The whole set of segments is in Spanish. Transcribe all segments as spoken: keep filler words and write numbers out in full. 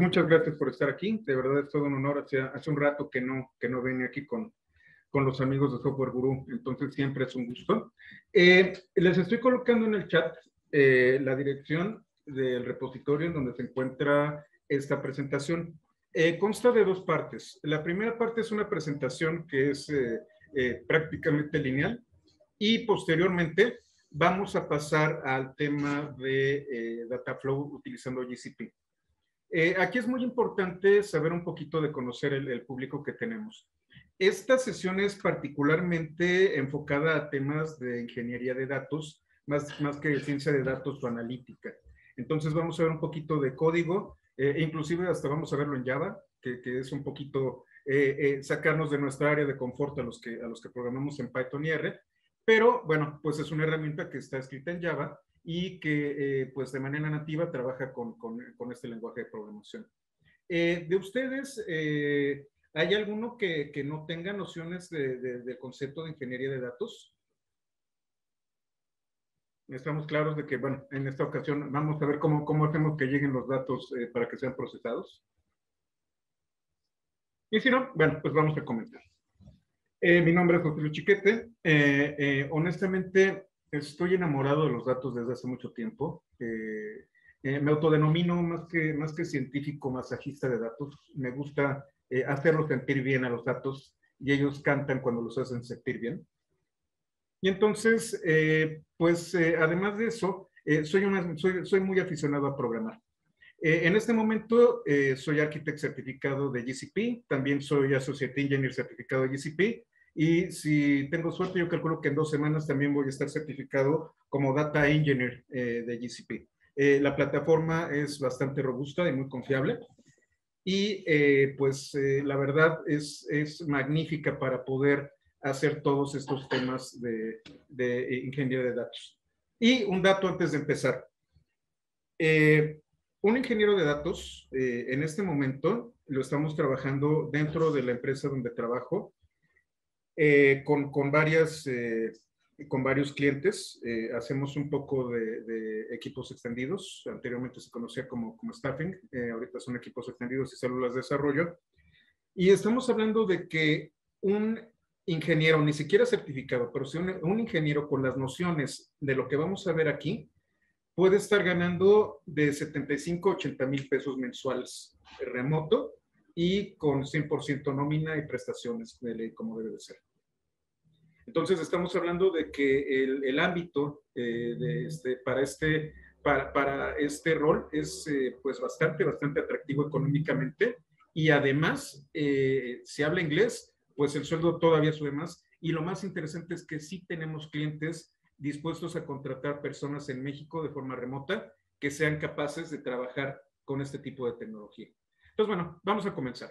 muchas gracias por estar aquí. De verdad es todo un honor. Hace, hace un rato que no, que no venía aquí con, con los amigos de Software Guru, entonces siempre es un gusto. Eh, les estoy colocando en el chat eh, la dirección del repositorio en donde se encuentra esta presentación. Eh, consta de dos partes. La primera parte es una presentación que es eh, eh, prácticamente lineal y posteriormente vamos a pasar al tema de eh, Dataflow utilizando G C P. Eh, aquí es muy importante saber un poquito de conocer el, el público que tenemos. Esta sesión es particularmente enfocada a temas de ingeniería de datos, más, más que ciencia de datos o analítica. Entonces vamos a ver un poquito de código, eh, inclusive hasta vamos a verlo en Java, que, que es un poquito eh, eh, sacarnos de nuestra área de confort a los, que, a los que programamos en Python y R, pero bueno, pues es una herramienta que está escrita en Java y que eh, pues de manera nativa trabaja con, con, con este lenguaje de programación. Eh, de ustedes, eh, ¿hay alguno que, que no tenga nociones de, de, del concepto de ingeniería de datos? Estamos claros de que, bueno, en esta ocasión vamos a ver cómo, cómo hacemos que lleguen los datos eh, para que sean procesados. Y si no, bueno, pues vamos a comenzar. Eh, mi nombre es José Luis Chiquete. Eh, eh, honestamente, estoy enamorado de los datos desde hace mucho tiempo. Eh, eh, me autodenomino más que, más que científico, masajista de datos. Me gusta eh, hacerlos sentir bien a los datos y ellos cantan cuando los hacen sentir bien. Y entonces, eh, pues eh, además de eso, eh, soy, una, soy, soy muy aficionado a programar. Eh, en este momento eh, soy arquitecto certificado de G C P, también soy Associate Engineer certificado de G C P, y si tengo suerte, yo calculo que en dos semanas también voy a estar certificado como Data Engineer eh, de G C P. Eh, la plataforma es bastante robusta y muy confiable, y eh, pues eh, la verdad es, es magnífica para poder hacer todos estos temas de, de ingeniería de datos. Y un dato antes de empezar. Eh, un ingeniero de datos, eh, en este momento, lo estamos trabajando dentro de la empresa donde trabajo, eh, con, con, varias, eh, con varios clientes. Eh, hacemos un poco de, de equipos extendidos. Anteriormente se conocía como, como staffing. Eh, ahorita son equipos extendidos y células de desarrollo. Y estamos hablando de que un ingeniero, ni siquiera certificado, pero sí un, un ingeniero con las nociones de lo que vamos a ver aquí, puede estar ganando de setenta y cinco a ochenta mil pesos mensuales remoto y con cien por ciento nómina y prestaciones de ley como debe de ser. Entonces estamos hablando de que el, el ámbito eh, de este, para, este, para, para este rol es eh, pues bastante, bastante atractivo económicamente, y además eh, si habla inglés, pues el sueldo todavía sube más, y lo más interesante es que sí tenemos clientes dispuestos a contratar personas en México de forma remota que sean capaces de trabajar con este tipo de tecnología. Entonces, bueno, vamos a comenzar.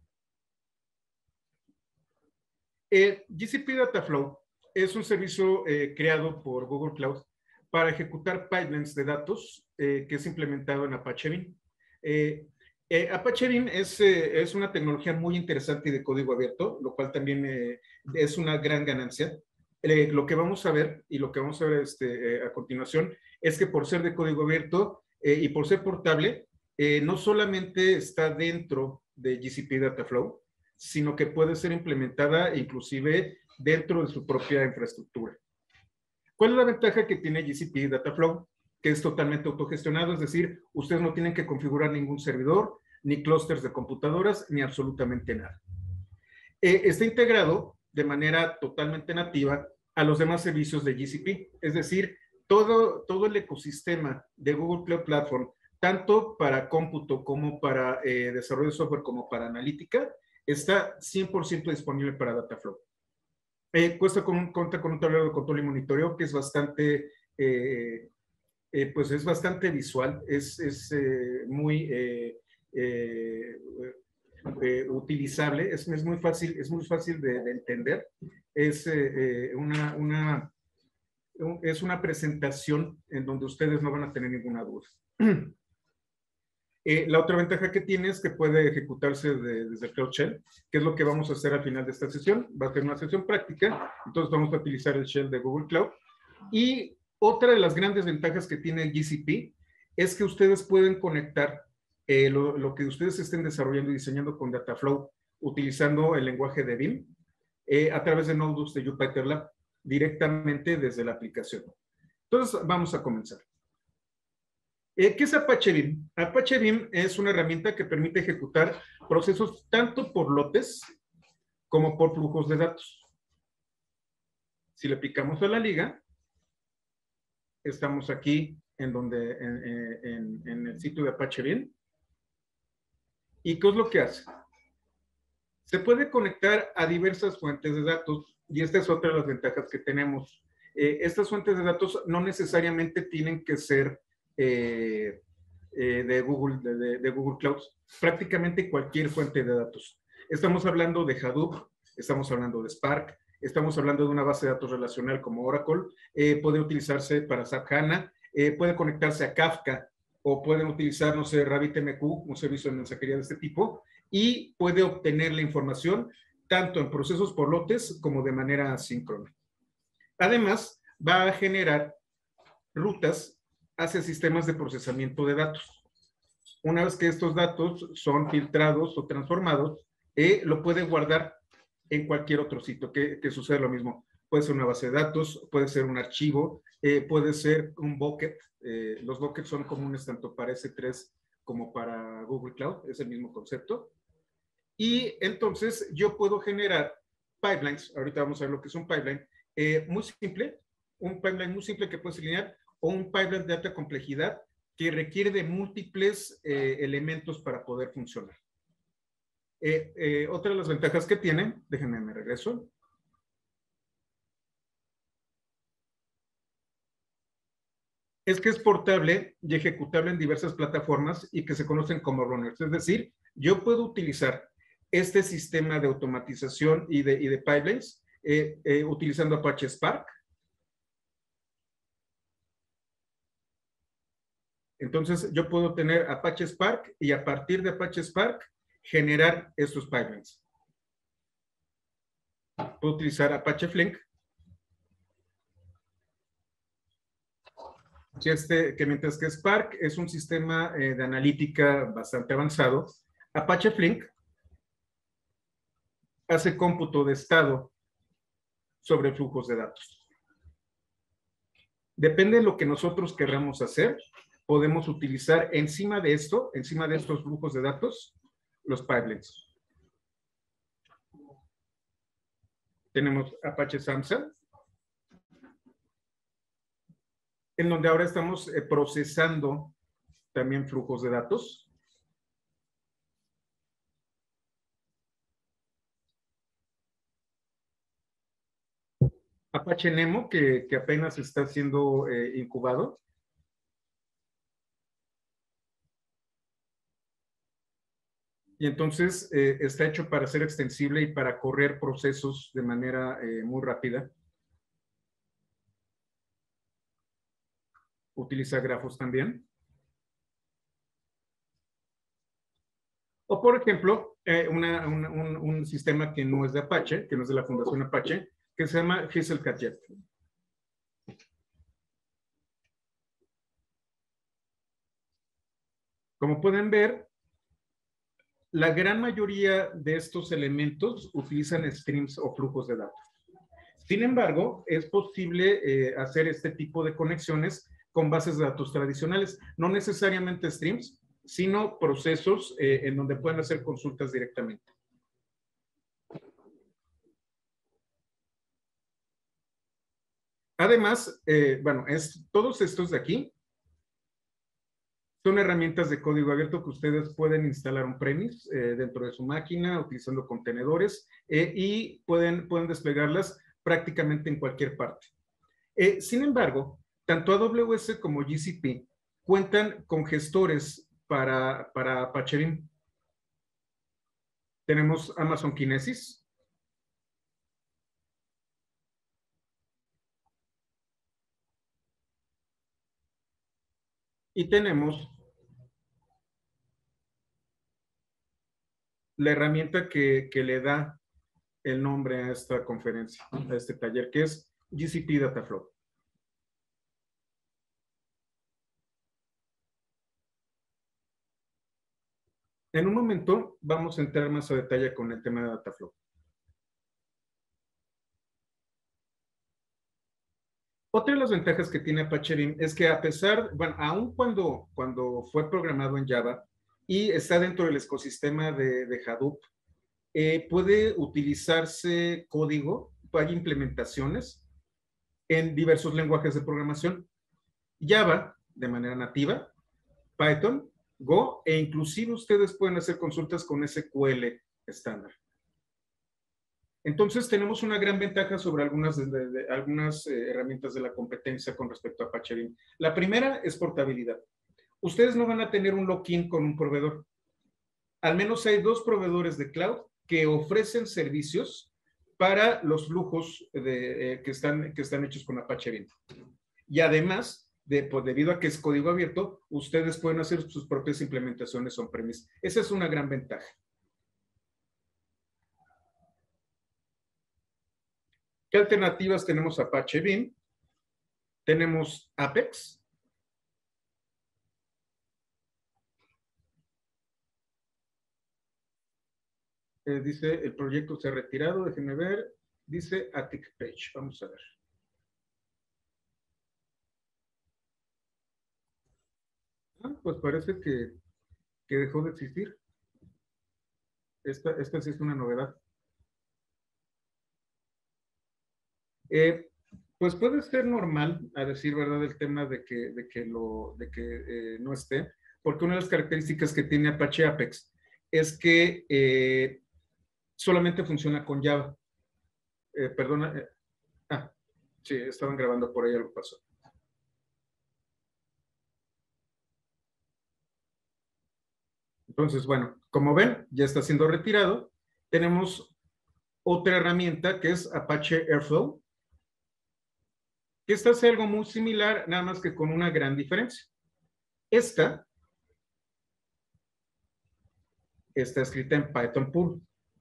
Eh, G C P Dataflow es un servicio eh, creado por Google Cloud para ejecutar pipelines de datos eh, que es implementado en Apache Beam. Eh, eh, Apache Beam es, eh, es una tecnología muy interesante y de código abierto, lo cual también eh, es una gran ganancia. Eh, lo que vamos a ver y lo que vamos a ver este, eh, a continuación es que por ser de código abierto eh, y por ser portable, eh, no solamente está dentro de G C P Dataflow, sino que puede ser implementada inclusive dentro de su propia infraestructura. ¿Cuál es la ventaja que tiene G C P Dataflow? Que es totalmente autogestionado, es decir, ustedes no tienen que configurar ningún servidor, ni clústeres de computadoras, ni absolutamente nada. Eh, está integrado de manera totalmente nativa a los demás servicios de G C P, es decir, todo, todo el ecosistema de Google Cloud Platform, tanto para cómputo como para eh, desarrollo de software como para analítica, está cien por ciento disponible para Dataflow. Eh, cuesta con un, cuenta con un tablero de control y monitoreo que es bastante, eh, eh, pues es bastante visual, es, es eh, muy eh, eh, eh, utilizable, es, es muy fácil, es muy fácil de, de entender, es eh, eh, una, una, es una presentación en donde ustedes no van a tener ninguna duda. Eh, la otra ventaja que tiene es que puede ejecutarse de, desde el Cloud Shell, que es lo que vamos a hacer al final de esta sesión. Va a ser una sesión práctica, entonces vamos a utilizar el Shell de Google Cloud. Y otra de las grandes ventajas que tiene el G C P es que ustedes pueden conectar eh, lo, lo que ustedes estén desarrollando y diseñando con Dataflow, utilizando el lenguaje de B I M, eh, a través de Notebooks de JupyterLab, directamente desde la aplicación. Entonces, vamos a comenzar. Eh, ¿Qué es Apache B I M? Apache B I M es una herramienta que permite ejecutar procesos tanto por lotes como por flujos de datos. Si le picamos a la liga, estamos aquí en, donde, en, en, en el sitio de Apache B I M. ¿Y qué es lo que hace? Se puede conectar a diversas fuentes de datos y esta es otra de las ventajas que tenemos. Eh, estas fuentes de datos no necesariamente tienen que ser eh, eh, de, Google, de, de Google Cloud, prácticamente cualquier fuente de datos. Estamos hablando de Hadoop, estamos hablando de Spark, estamos hablando de una base de datos relacional como Oracle, eh, puede utilizarse para SAP HANA, eh, puede conectarse a Kafka o pueden utilizar, no sé, RabbitMQ, un servicio de mensajería de este tipo, y puede obtener la información tanto en procesos por lotes como de manera asíncrona. Además, va a generar rutas hacia sistemas de procesamiento de datos. Una vez que estos datos son filtrados o transformados, eh, lo puede guardar en cualquier otro sitio, que, que sucede lo mismo. Puede ser una base de datos, puede ser un archivo, eh, puede ser un bucket. Eh, los buckets son comunes tanto para ese tres como para Google Cloud, es el mismo concepto. Y entonces yo puedo generar pipelines, ahorita vamos a ver lo que es un pipeline, eh, muy simple, un pipeline muy simple que puede ser lineal, o un pipeline de alta complejidad que requiere de múltiples eh, elementos para poder funcionar. Eh, eh, otra de las ventajas que tiene, déjenme me regreso, es que es portable y ejecutable en diversas plataformas y que se conocen como runners. Es decir, yo puedo utilizar este sistema de automatización y de, y de pipelines eh, eh, utilizando Apache Spark. Entonces, yo puedo tener Apache Spark y a partir de Apache Spark generar estos pipelines. Puedo utilizar Apache Flink, que, este, que mientras que Spark es un sistema eh, de analítica bastante avanzado, Apache Flink hace cómputo de estado sobre flujos de datos. Depende de lo que nosotros queramos hacer, podemos utilizar encima de esto, encima de estos flujos de datos, los pipelines. Tenemos Apache SAMSA, en donde ahora estamos eh, procesando también flujos de datos. Apache Nemo, que, que apenas está siendo eh, incubado. Y entonces eh, está hecho para ser extensible y para correr procesos de manera eh, muy rápida. Utiliza grafos también. O, por ejemplo, eh, una, una, un, un sistema que no es de Apache, que no es de la Fundación Apache, que se llama Hazelcat. Como pueden ver, la gran mayoría de estos elementos utilizan streams o flujos de datos. Sin embargo, es posible eh, hacer este tipo de conexiones con bases de datos tradicionales, no necesariamente streams, sino procesos eh, en donde pueden hacer consultas directamente. Además, eh, bueno, es, todos estos de aquí son herramientas de código abierto que ustedes pueden instalar on-premise eh, dentro de su máquina utilizando contenedores eh, y pueden, pueden desplegarlas prácticamente en cualquier parte. Eh, sin embargo, tanto A W S como G C P cuentan con gestores para, para Apache B I M. Tenemos Amazon Kinesis. Y tenemos la herramienta que, que le da el nombre a esta conferencia, a este taller, que es G C P Dataflow. En un momento vamos a entrar más a detalle con el tema de Dataflow. Otra de las ventajas que tiene Apache Beam es que a pesar, bueno, aun cuando, cuando fue programado en Java y está dentro del ecosistema de, de Hadoop, eh, puede utilizarse código para implementaciones en diversos lenguajes de programación. Java, de manera nativa, Python, Go, e inclusive ustedes pueden hacer consultas con S Q L estándar. Entonces tenemos una gran ventaja sobre algunas, de, de, de, algunas eh, herramientas de la competencia con respecto a Apache Beam. La primera es portabilidad. Ustedes no van a tener un lock-in con un proveedor. Al menos hay dos proveedores de cloud que ofrecen servicios para los flujos de, eh, que, están, que están hechos con Apache Beam. Y además, de, pues, debido a que es código abierto, ustedes pueden hacer sus propias implementaciones on-premise. Esa es una gran ventaja. ¿Qué alternativas tenemos a Apache Beam? Tenemos Apex. Eh, dice, el proyecto se ha retirado, déjenme ver. Dice Attic Page. Vamos a ver. Ah, pues parece que, que dejó de existir. Esta, esta sí es una novedad. Eh, pues puede ser normal, a decir verdad, el tema de que, de que, lo, de que eh, no esté, porque una de las características que tiene Apache Apex es que eh, solamente funciona con Java. Eh, perdona. Eh, ah, sí, estaban grabando por ahí, algo pasó. Entonces, bueno, como ven, ya está siendo retirado. Tenemos otra herramienta que es Apache Airflow, que esta hace algo muy similar, nada más que con una gran diferencia. Esta está escrita en Python puro.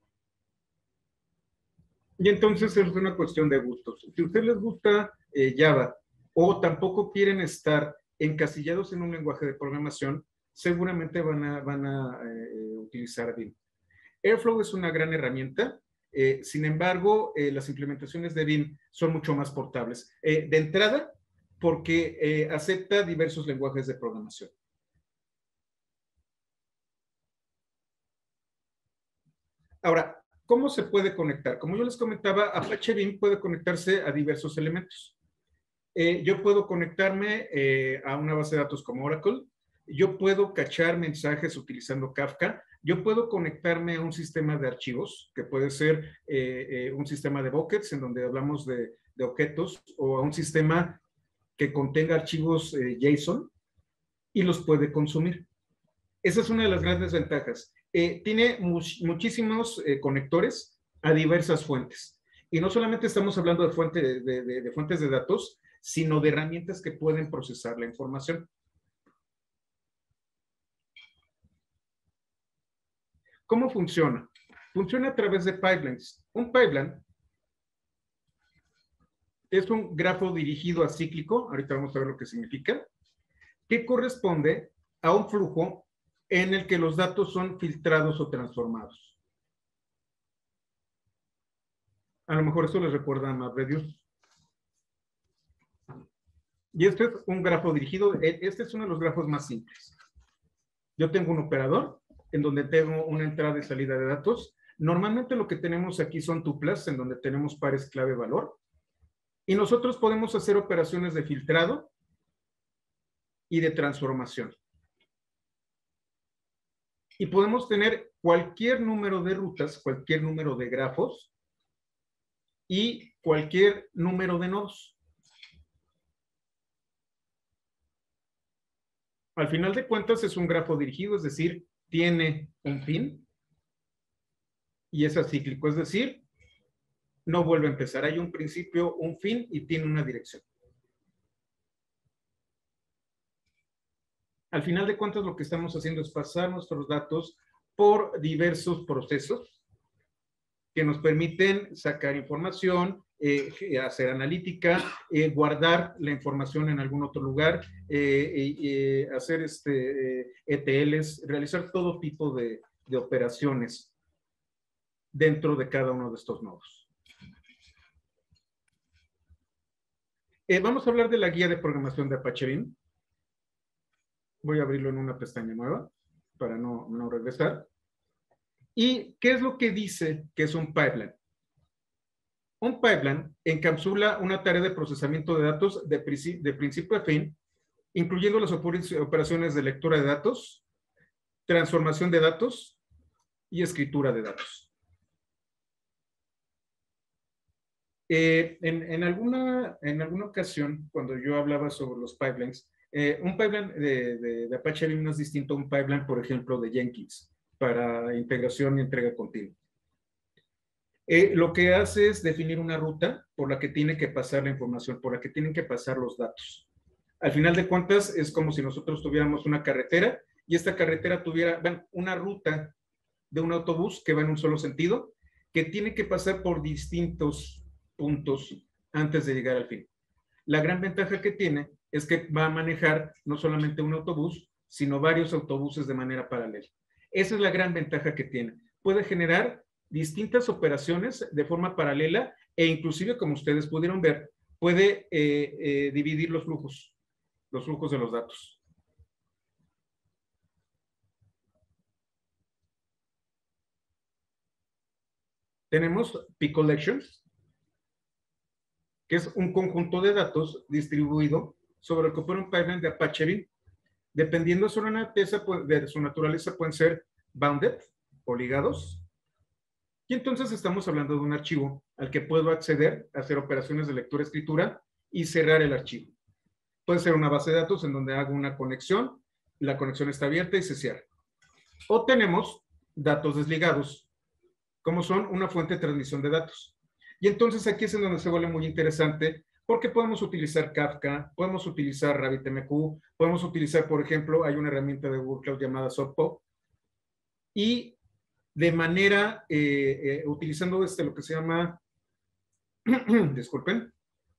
Y entonces es una cuestión de gustos. Si a ustedes les gusta eh, Java o tampoco quieren estar encasillados en un lenguaje de programación, seguramente van a, van a eh, utilizar Beam. Airflow es una gran herramienta. Eh, sin embargo, eh, las implementaciones de Beam son mucho más portables. Eh, de entrada, porque eh, acepta diversos lenguajes de programación. Ahora, ¿cómo se puede conectar? Como yo les comentaba, Apache Beam puede conectarse a diversos elementos. Eh, yo puedo conectarme eh, a una base de datos como Oracle. Yo puedo cachar mensajes utilizando Kafka. Yo puedo conectarme a un sistema de archivos, que puede ser eh, eh, un sistema de buckets, en donde hablamos de, de objetos, o a un sistema que contenga archivos eh, JSON y los puede consumir. Esa es una de las grandes ventajas. Eh, tiene much, muchísimos eh, conectores a diversas fuentes. Y no solamente estamos hablando de, fuente, de, de, de fuentes de datos, sino de herramientas que pueden procesar la información. ¿Cómo funciona? Funciona a través de pipelines. Un pipeline es un grafo dirigido acíclico, ahorita vamos a ver lo que significa, que corresponde a un flujo en el que los datos son filtrados o transformados. A lo mejor eso les recuerda a MapReduce. Y este es un grafo dirigido, este es uno de los grafos más simples. Yo tengo un operador en donde tengo una entrada y salida de datos. Normalmente lo que tenemos aquí son tuplas, en donde tenemos pares clave-valor. Y nosotros podemos hacer operaciones de filtrado y de transformación. Y podemos tener cualquier número de rutas, cualquier número de grafos y cualquier número de nodos. Al final de cuentas es un grafo dirigido, es decir, tiene un fin y es acíclico, es decir, no vuelve a empezar. Hay un principio, un fin y tiene una dirección. Al final de cuentas lo que estamos haciendo es pasar nuestros datos por diversos procesos que nos permiten sacar información, eh, hacer analítica, eh, guardar la información en algún otro lugar, eh, eh, hacer este, eh, E T Ls, realizar todo tipo de, de operaciones dentro de cada uno de estos nodos. Eh, vamos a hablar de la guía de programación de Apache Beam. Voy a abrirlo en una pestaña nueva para no, no regresar. ¿Y qué es lo que dice que es un pipeline? Un pipeline encapsula una tarea de procesamiento de datos de, de principio a fin, incluyendo las operaciones de lectura de datos, transformación de datos y escritura de datos. Eh, en, en, alguna, en alguna ocasión, cuando yo hablaba sobre los pipelines, eh, un pipeline de, de, de Apache Beam no es distinto a un pipeline, por ejemplo, de Jenkins, para integración y entrega continua. Eh, lo que hace es definir una ruta por la que tiene que pasar la información, por la que tienen que pasar los datos. Al final de cuentas, es como si nosotros tuviéramos una carretera y esta carretera tuviera bueno, una ruta de un autobús que va en un solo sentido, que tiene que pasar por distintos puntos antes de llegar al fin. La gran ventaja que tiene es que va a manejar no solamente un autobús, sino varios autobuses de manera paralela. Esa es la gran ventaja que tiene. Puede generar distintas operaciones de forma paralela e inclusive, como ustedes pudieron ver, puede eh, eh, dividir los flujos, los flujos de los datos. Tenemos P-Collections, que es un conjunto de datos distribuido sobre el que opera un pipeline de Apache Beam. Dependiendo de su naturaleza, de su naturaleza pueden ser bounded o ligados. Y entonces estamos hablando de un archivo al que puedo acceder, hacer operaciones de lectura-escritura y cerrar el archivo. Puede ser una base de datos en donde hago una conexión, la conexión está abierta y se cierra. O tenemos datos desligados, como son una fuente de transmisión de datos. Y entonces aquí es en donde se vuelve muy interesante porque podemos utilizar Kafka, podemos utilizar RabbitMQ, podemos utilizar, por ejemplo, hay una herramienta de Google Cloud llamada Soapbox, y de manera, eh, eh, utilizando este, lo que se llama, disculpen,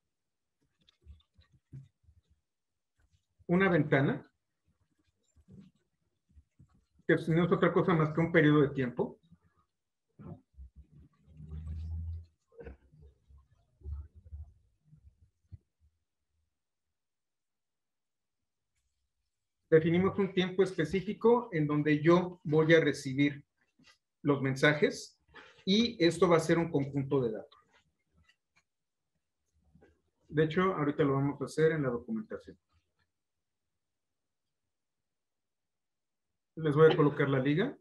una ventana, que no es otra cosa más que un periodo de tiempo. Definimos un tiempo específico en donde yo voy a recibir los mensajes y esto va a ser un conjunto de datos. De hecho, ahorita lo vamos a hacer en la documentación. Les voy a colocar la liga.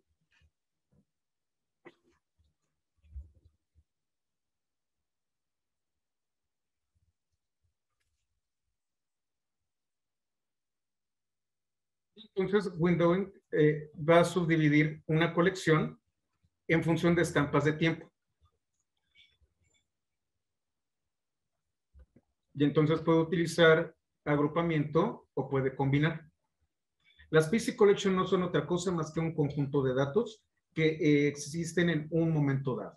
Entonces, Windowing eh, va a subdividir una colección en función de estampas de tiempo. Y entonces puedo utilizar agrupamiento o puede combinar. Las P C Collection no son otra cosa más que un conjunto de datos que eh, existen en un momento dado.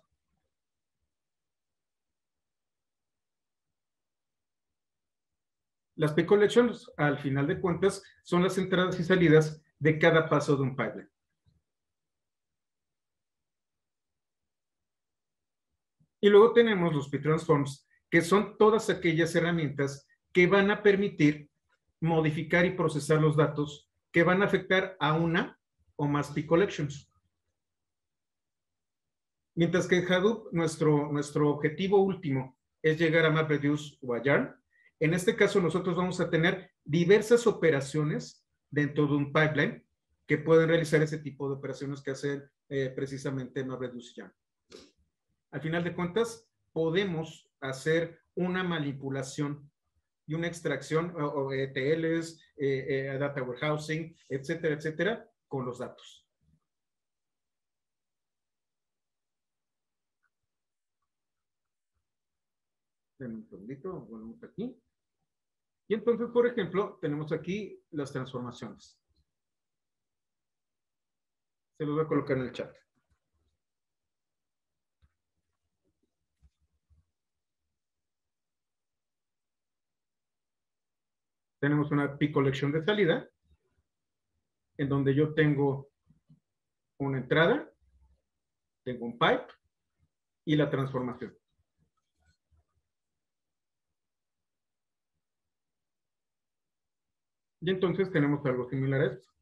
Las P Collections, al final de cuentas, son las entradas y salidas de cada paso de un pipeline. Y luego tenemos los P-Transforms, que son todas aquellas herramientas que van a permitir modificar y procesar los datos que van a afectar a una o más P-Collections. Mientras que en Hadoop, nuestro, nuestro objetivo último es llegar a MapReduce o a Yarn. En este caso, nosotros vamos a tener diversas operaciones dentro de un pipeline que pueden realizar ese tipo de operaciones que hacen eh, precisamente MapReduce y Yarn. Al final de cuentas, podemos hacer una manipulación y una extracción o, o E T Ls, eh, eh, data warehousing, etcétera, etcétera, con los datos. Denme un segundito, volvemos aquí. Y entonces, por ejemplo, tenemos aquí las transformaciones. Se los voy a colocar en el chat. Tenemos una P collection de salida, en donde yo tengo una entrada, tengo un pipe y la transformación. Y entonces tenemos algo similar a esto.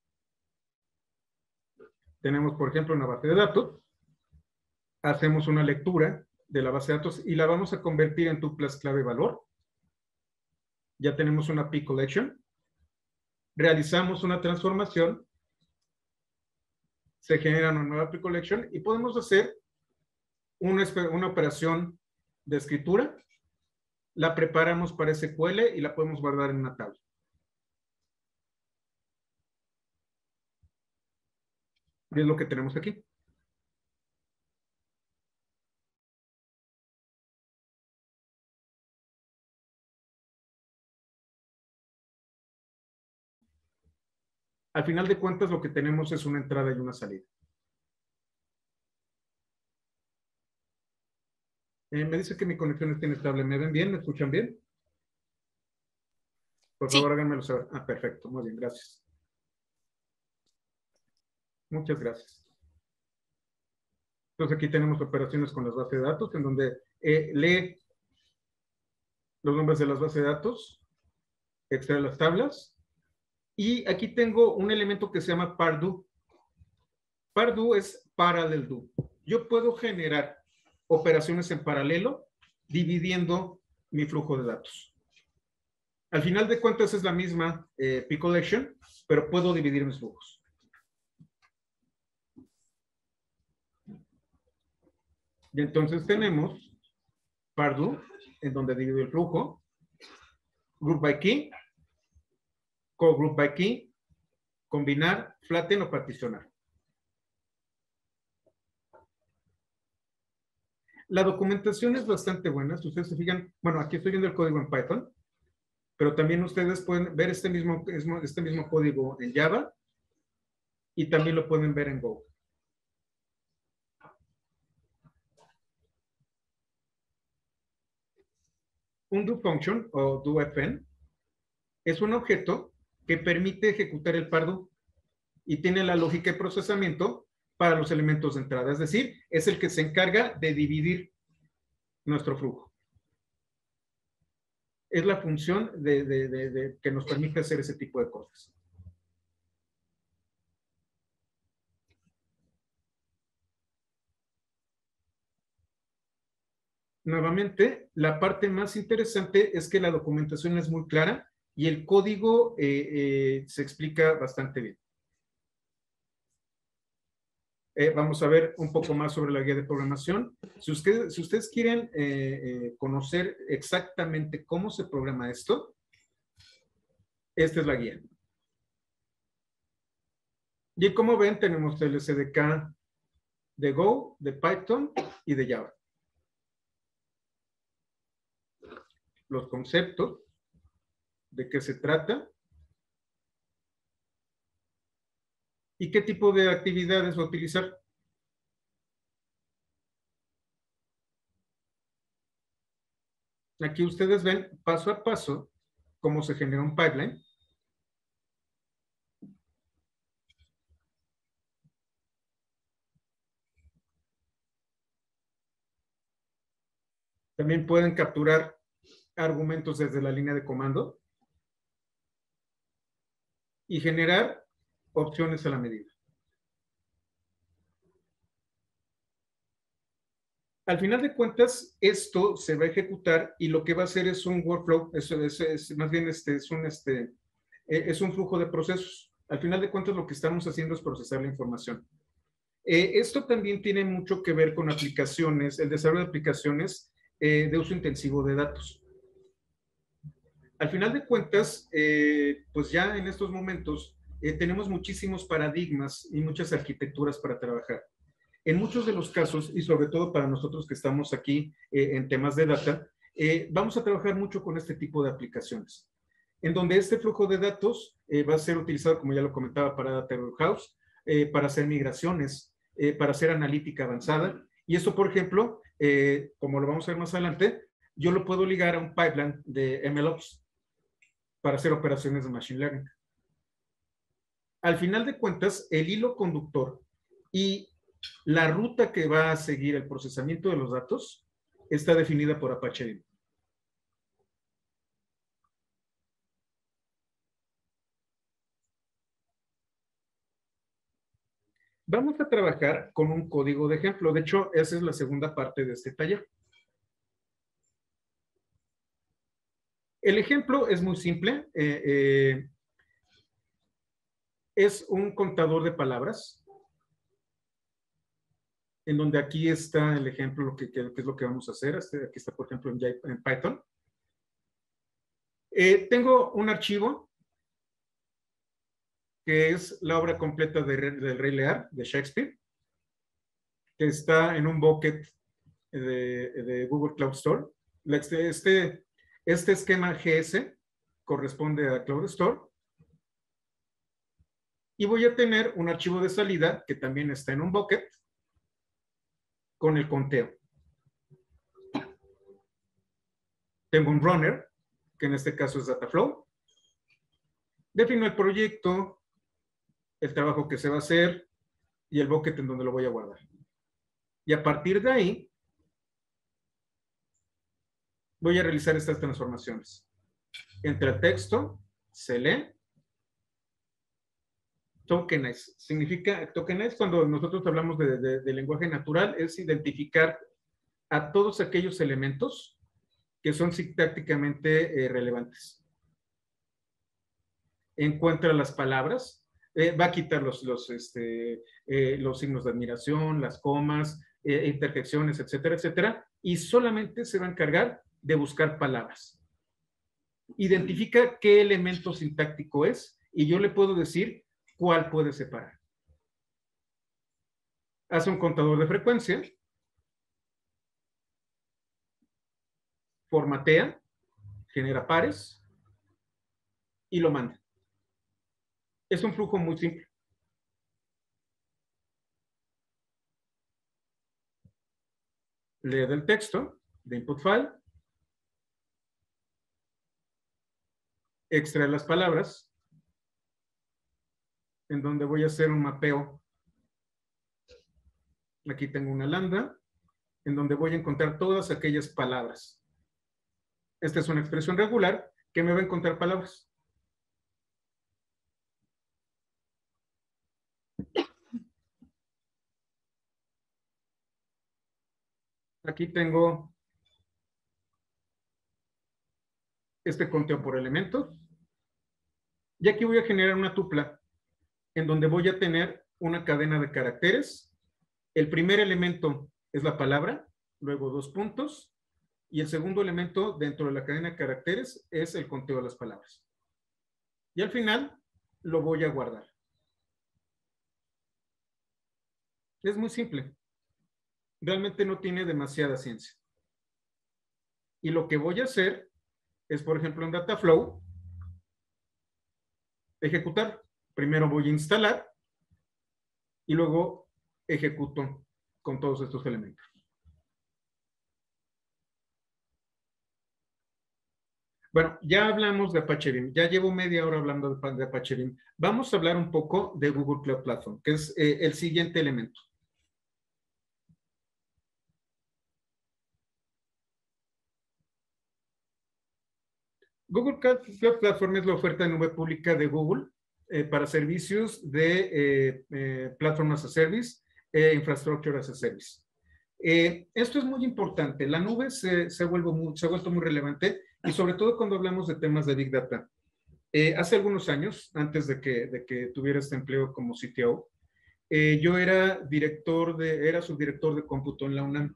Tenemos, por ejemplo, una base de datos. Hacemos una lectura de la base de datos y la vamos a convertir en tuplas clave valor. Ya tenemos una P collection. Realizamos una transformación. Se genera una nueva P collection y podemos hacer una, una operación de escritura. La preparamos para S Q L y la podemos guardar en una tabla. Y es lo que tenemos aquí. Al final de cuentas, lo que tenemos es una entrada y una salida. Eh, me dice que mi conexión está inestable. ¿Me ven bien? ¿Me escuchan bien? Por favor, sí. Háganmelo saber. Ah, perfecto. Muy bien, gracias. Muchas gracias. Entonces aquí tenemos operaciones con las bases de datos, en donde eh, lee los nombres de las bases de datos, extrae las tablas, y aquí tengo un elemento que se llama pardo. Pardo es parallel do. Yo puedo generar operaciones en paralelo dividiendo mi flujo de datos. Al final de cuentas es la misma eh, P collection, pero puedo dividir mis flujos. Y entonces tenemos pardo, en donde divido el flujo, group by key, co-group by key, combinar, flatten o particionar. La documentación es bastante buena. Si ustedes se fijan, bueno, aquí estoy viendo el código en Python, pero también ustedes pueden ver este mismo, este mismo código en Java y también lo pueden ver en Go. Un do function o do-fn es un objeto que permite ejecutar el pardo y tiene la lógica de procesamiento para los elementos de entrada. Es decir, es el que se encarga de dividir nuestro flujo. Es la función de, de, de, de, que nos permite hacer ese tipo de cosas. Nuevamente, la parte más interesante es que la documentación es muy clara y el código eh, eh, se explica bastante bien. Eh, vamos a ver un poco más sobre la guía de programación. Si, usted, si ustedes quieren eh, eh, conocer exactamente cómo se programa esto, esta es la guía. Y como ven, tenemos el S D K de Go, de Python y de Java. Los conceptos, de qué se trata y qué tipo de actividades va a utilizar. Aquí ustedes ven paso a paso cómo se genera un pipeline. También pueden capturar argumentos desde la línea de comando y generar opciones a la medida. Al final de cuentas, esto se va a ejecutar y lo que va a hacer es un workflow, eso es, es, más bien este, es, un, este, es un flujo de procesos. Al final de cuentas, lo que estamos haciendo es procesar la información. Eh, esto también tiene mucho que ver con aplicaciones, el desarrollo de aplicaciones eh, de uso intensivo de datos. Al final de cuentas, eh, pues ya en estos momentos eh, tenemos muchísimos paradigmas y muchas arquitecturas para trabajar. En muchos de los casos, y sobre todo para nosotros que estamos aquí eh, en temas de data, eh, vamos a trabajar mucho con este tipo de aplicaciones, en donde este flujo de datos eh, va a ser utilizado, como ya lo comentaba, para Data Warehouse, eh, para hacer migraciones, eh, para hacer analítica avanzada. Y esto, por ejemplo, eh, como lo vamos a ver más adelante, yo lo puedo ligar a un pipeline de MLOps para hacer operaciones de Machine Learning. Al final de cuentas, el hilo conductor y la ruta que va a seguir el procesamiento de los datos está definida por Apache Beam. Vamos a trabajar con un código de ejemplo. De hecho, esa es la segunda parte de este taller. El ejemplo es muy simple. Eh, eh, es un contador de palabras, en donde aquí está el ejemplo, lo que, que, que es lo que vamos a hacer. Este, aquí está, por ejemplo, en, en Python. Eh, tengo un archivo que es la obra completa de, del Rey Lear, de Shakespeare, que está en un bucket de, de Google Cloud Store. Este, este, este esquema G S corresponde a Cloud Store. Y voy a tener un archivo de salida que también está en un bucket con el conteo. Tengo un runner, que en este caso es Dataflow. Defino el proyecto, el trabajo que se va a hacer y el bucket en donde lo voy a guardar. Y a partir de ahí, voy a realizar estas transformaciones. Entre el texto, se lee. Tokenize. Significa, tokenize, cuando nosotros hablamos de, de, de lenguaje natural, es identificar a todos aquellos elementos que son sintácticamente eh, relevantes. Encuentra las palabras, eh, va a quitar los, los, este, eh, los signos de admiración, las comas, eh, interjecciones, etcétera, etcétera, y solamente se va a encargar de buscar palabras. Identifica qué elemento sintáctico es y yo le puedo decir cuál puede separar. Hace un contador de frecuencia, formatea, genera pares y lo manda. Es un flujo muy simple. Lee del texto de input file, extrae las palabras, en donde voy a hacer un mapeo. Aquí tengo una lambda, en donde voy a encontrar todas aquellas palabras. Esta es una expresión regular que me va a encontrar palabras. Aquí tengo este conteo por elementos. Y aquí voy a generar una tupla, en donde voy a tener una cadena de caracteres. El primer elemento es la palabra, luego dos puntos, y el segundo elemento dentro de la cadena de caracteres es el conteo de las palabras. Y al final lo voy a guardar. Es muy simple. Realmente no tiene demasiada ciencia. Y lo que voy a hacer es, por ejemplo, en Dataflow, ejecutar. Primero voy a instalar y luego ejecuto con todos estos elementos. Bueno, ya hablamos de Apache Beam. Ya llevo media hora hablando de, de Apache Beam. Vamos a hablar un poco de Google Cloud Platform, que es eh, el siguiente elemento. Google Cloud Platform es la oferta de nube pública de Google eh, para servicios de eh, eh, Platform as a Service e Infrastructure as a Service. Eh, esto es muy importante. La nube se, se, muy, se ha vuelto muy relevante y sobre todo cuando hablamos de temas de Big Data. Eh, hace algunos años, antes de que, de que tuviera este empleo como C T O, eh, yo era director de, era subdirector de cómputo en la UNAM.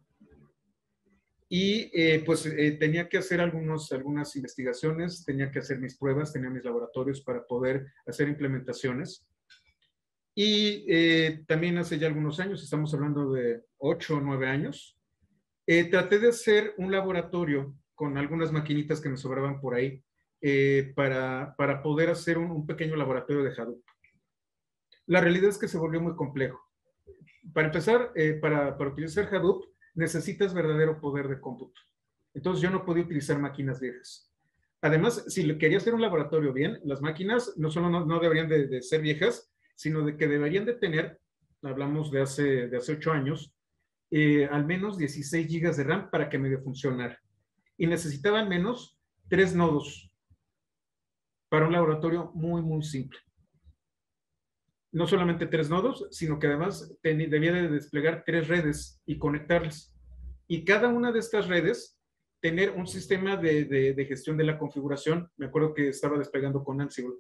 Y eh, pues eh, tenía que hacer algunos, algunas investigaciones, tenía que hacer mis pruebas, tenía mis laboratorios para poder hacer implementaciones. Y eh, también hace ya algunos años, estamos hablando de ocho o nueve años, eh, traté de hacer un laboratorio con algunas maquinitas que me sobraban por ahí eh, para, para poder hacer un, un pequeño laboratorio de Hadoop. La realidad es que se volvió muy complejo. Para empezar, eh, para, para utilizar Hadoop, necesitas verdadero poder de cómputo. Entonces yo no podía utilizar máquinas viejas. Además, si le quería hacer un laboratorio bien, las máquinas no solo no, no deberían de, de ser viejas, sino de que deberían de tener, hablamos de hace, de hace ocho años, eh, al menos dieciséis gigas de RAM para que medio funcionara. Y necesitaba al menos tres nodos para un laboratorio muy, muy simple. No solamente tres nodos, sino que además debía de desplegar tres redes y conectarlas. Y cada una de estas redes tener un sistema de, de, de gestión de la configuración. Me acuerdo que estaba desplegando con Ansible.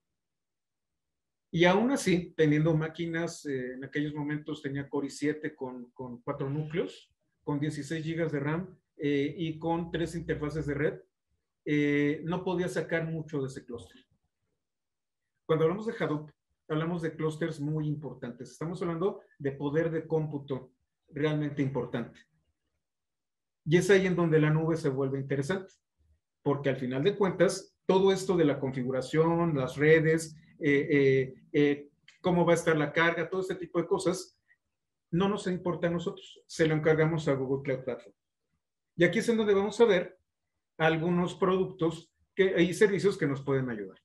Y aún así, teniendo máquinas, eh, en aquellos momentos tenía Core i siete con, con cuatro núcleos, con dieciséis gigas de RAM eh, y con tres interfaces de red, eh, no podía sacar mucho de ese clúster. Cuando hablamos de Hadoop, hablamos de clústeres muy importantes. Estamos hablando de poder de cómputo realmente importante. Y es ahí en donde la nube se vuelve interesante, porque al final de cuentas, todo esto de la configuración, las redes, eh, eh, eh, cómo va a estar la carga, todo este tipo de cosas, no nos importa a nosotros, se lo encargamos a Google Cloud Platform. Y aquí es en donde vamos a ver algunos productos que, y servicios que nos pueden ayudar.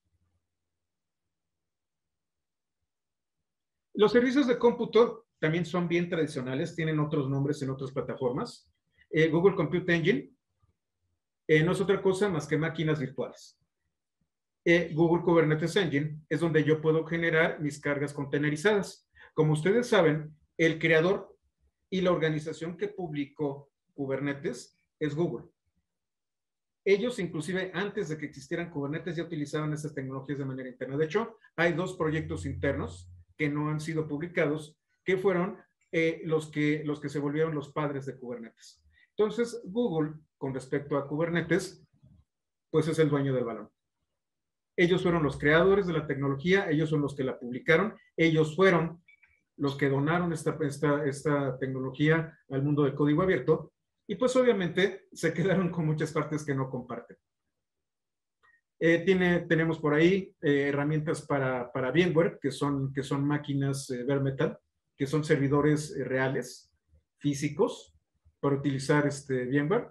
Los servicios de cómputo también son bien tradicionales, tienen otros nombres en otras plataformas. Eh, Google Compute Engine eh, no es otra cosa más que máquinas virtuales. Eh, Google Kubernetes Engine es donde yo puedo generar mis cargas containerizadas. Como ustedes saben, el creador y la organización que publicó Kubernetes es Google. Ellos, inclusive, antes de que existieran Kubernetes, ya utilizaban esas tecnologías de manera interna. De hecho, hay dos proyectos internos que no han sido publicados, que fueron eh, los, que, los que se volvieron los padres de Kubernetes. Entonces, Google, con respecto a Kubernetes, pues es el dueño del balón. Ellos fueron los creadores de la tecnología, ellos son los que la publicaron, ellos fueron los que donaron esta, esta, esta tecnología al mundo del código abierto, y pues obviamente se quedaron con muchas partes que no comparten. Eh, tiene, tenemos por ahí eh, herramientas para, para VMware, que son, que son máquinas eh, bare metal, que son servidores eh, reales, físicos, para utilizar este VMware.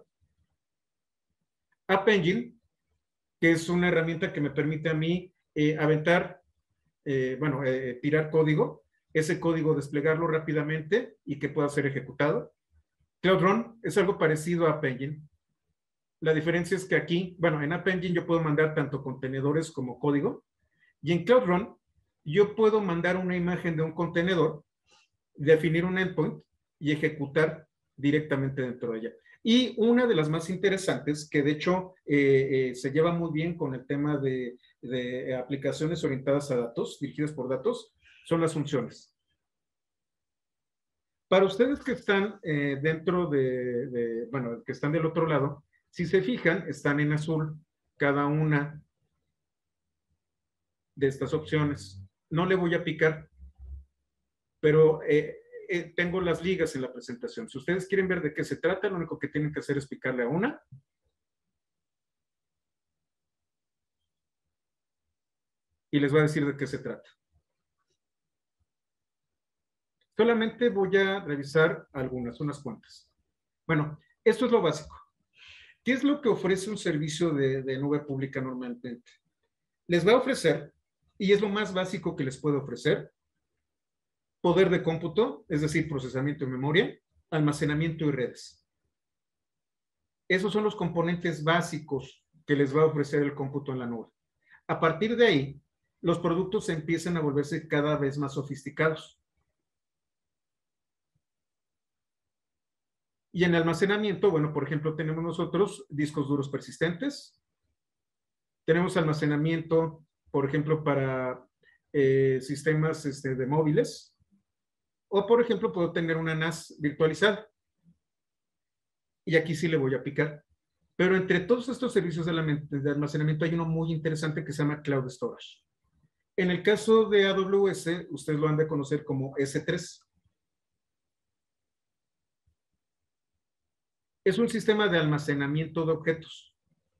App Engine, que es una herramienta que me permite a mí eh, aventar, eh, bueno, eh, tirar código, ese código desplegarlo rápidamente y que pueda ser ejecutado. Cloud Run es algo parecido a App Engine. La diferencia es que aquí, bueno, en App Engine yo puedo mandar tanto contenedores como código, y en Cloud Run yo puedo mandar una imagen de un contenedor, definir un endpoint y ejecutar directamente dentro de ella. Y una de las más interesantes, que de hecho eh, eh, se lleva muy bien con el tema de, de aplicaciones orientadas a datos, dirigidas por datos, son las funciones. Para ustedes que están eh, dentro de, de, bueno, que están del otro lado, si se fijan, están en azul cada una de estas opciones. No le voy a picar, pero eh, eh, tengo las ligas en la presentación. Si ustedes quieren ver de qué se trata, lo único que tienen que hacer es picarle a una. Y les voy a decir de qué se trata. Solamente voy a revisar algunas, unas cuantas. Bueno, esto es lo básico. ¿Qué es lo que ofrece un servicio de, de nube pública normalmente? Les va a ofrecer, y es lo más básico que les puede ofrecer, poder de cómputo, es decir, procesamiento de memoria, almacenamiento y redes. Esos son los componentes básicos que les va a ofrecer el cómputo en la nube. A partir de ahí, los productos empiezan a volverse cada vez más sofisticados. Y en almacenamiento, bueno, por ejemplo, tenemos nosotros discos duros persistentes. Tenemos almacenamiento, por ejemplo, para eh, sistemas este, de móviles. O, por ejemplo, puedo tener una N A S virtualizada. Y aquí sí le voy a picar. Pero entre todos estos servicios de almacenamiento hay uno muy interesante que se llama Cloud Storage. En el caso de A W S, usted lo han de conocer como S tres. Es un sistema de almacenamiento de objetos.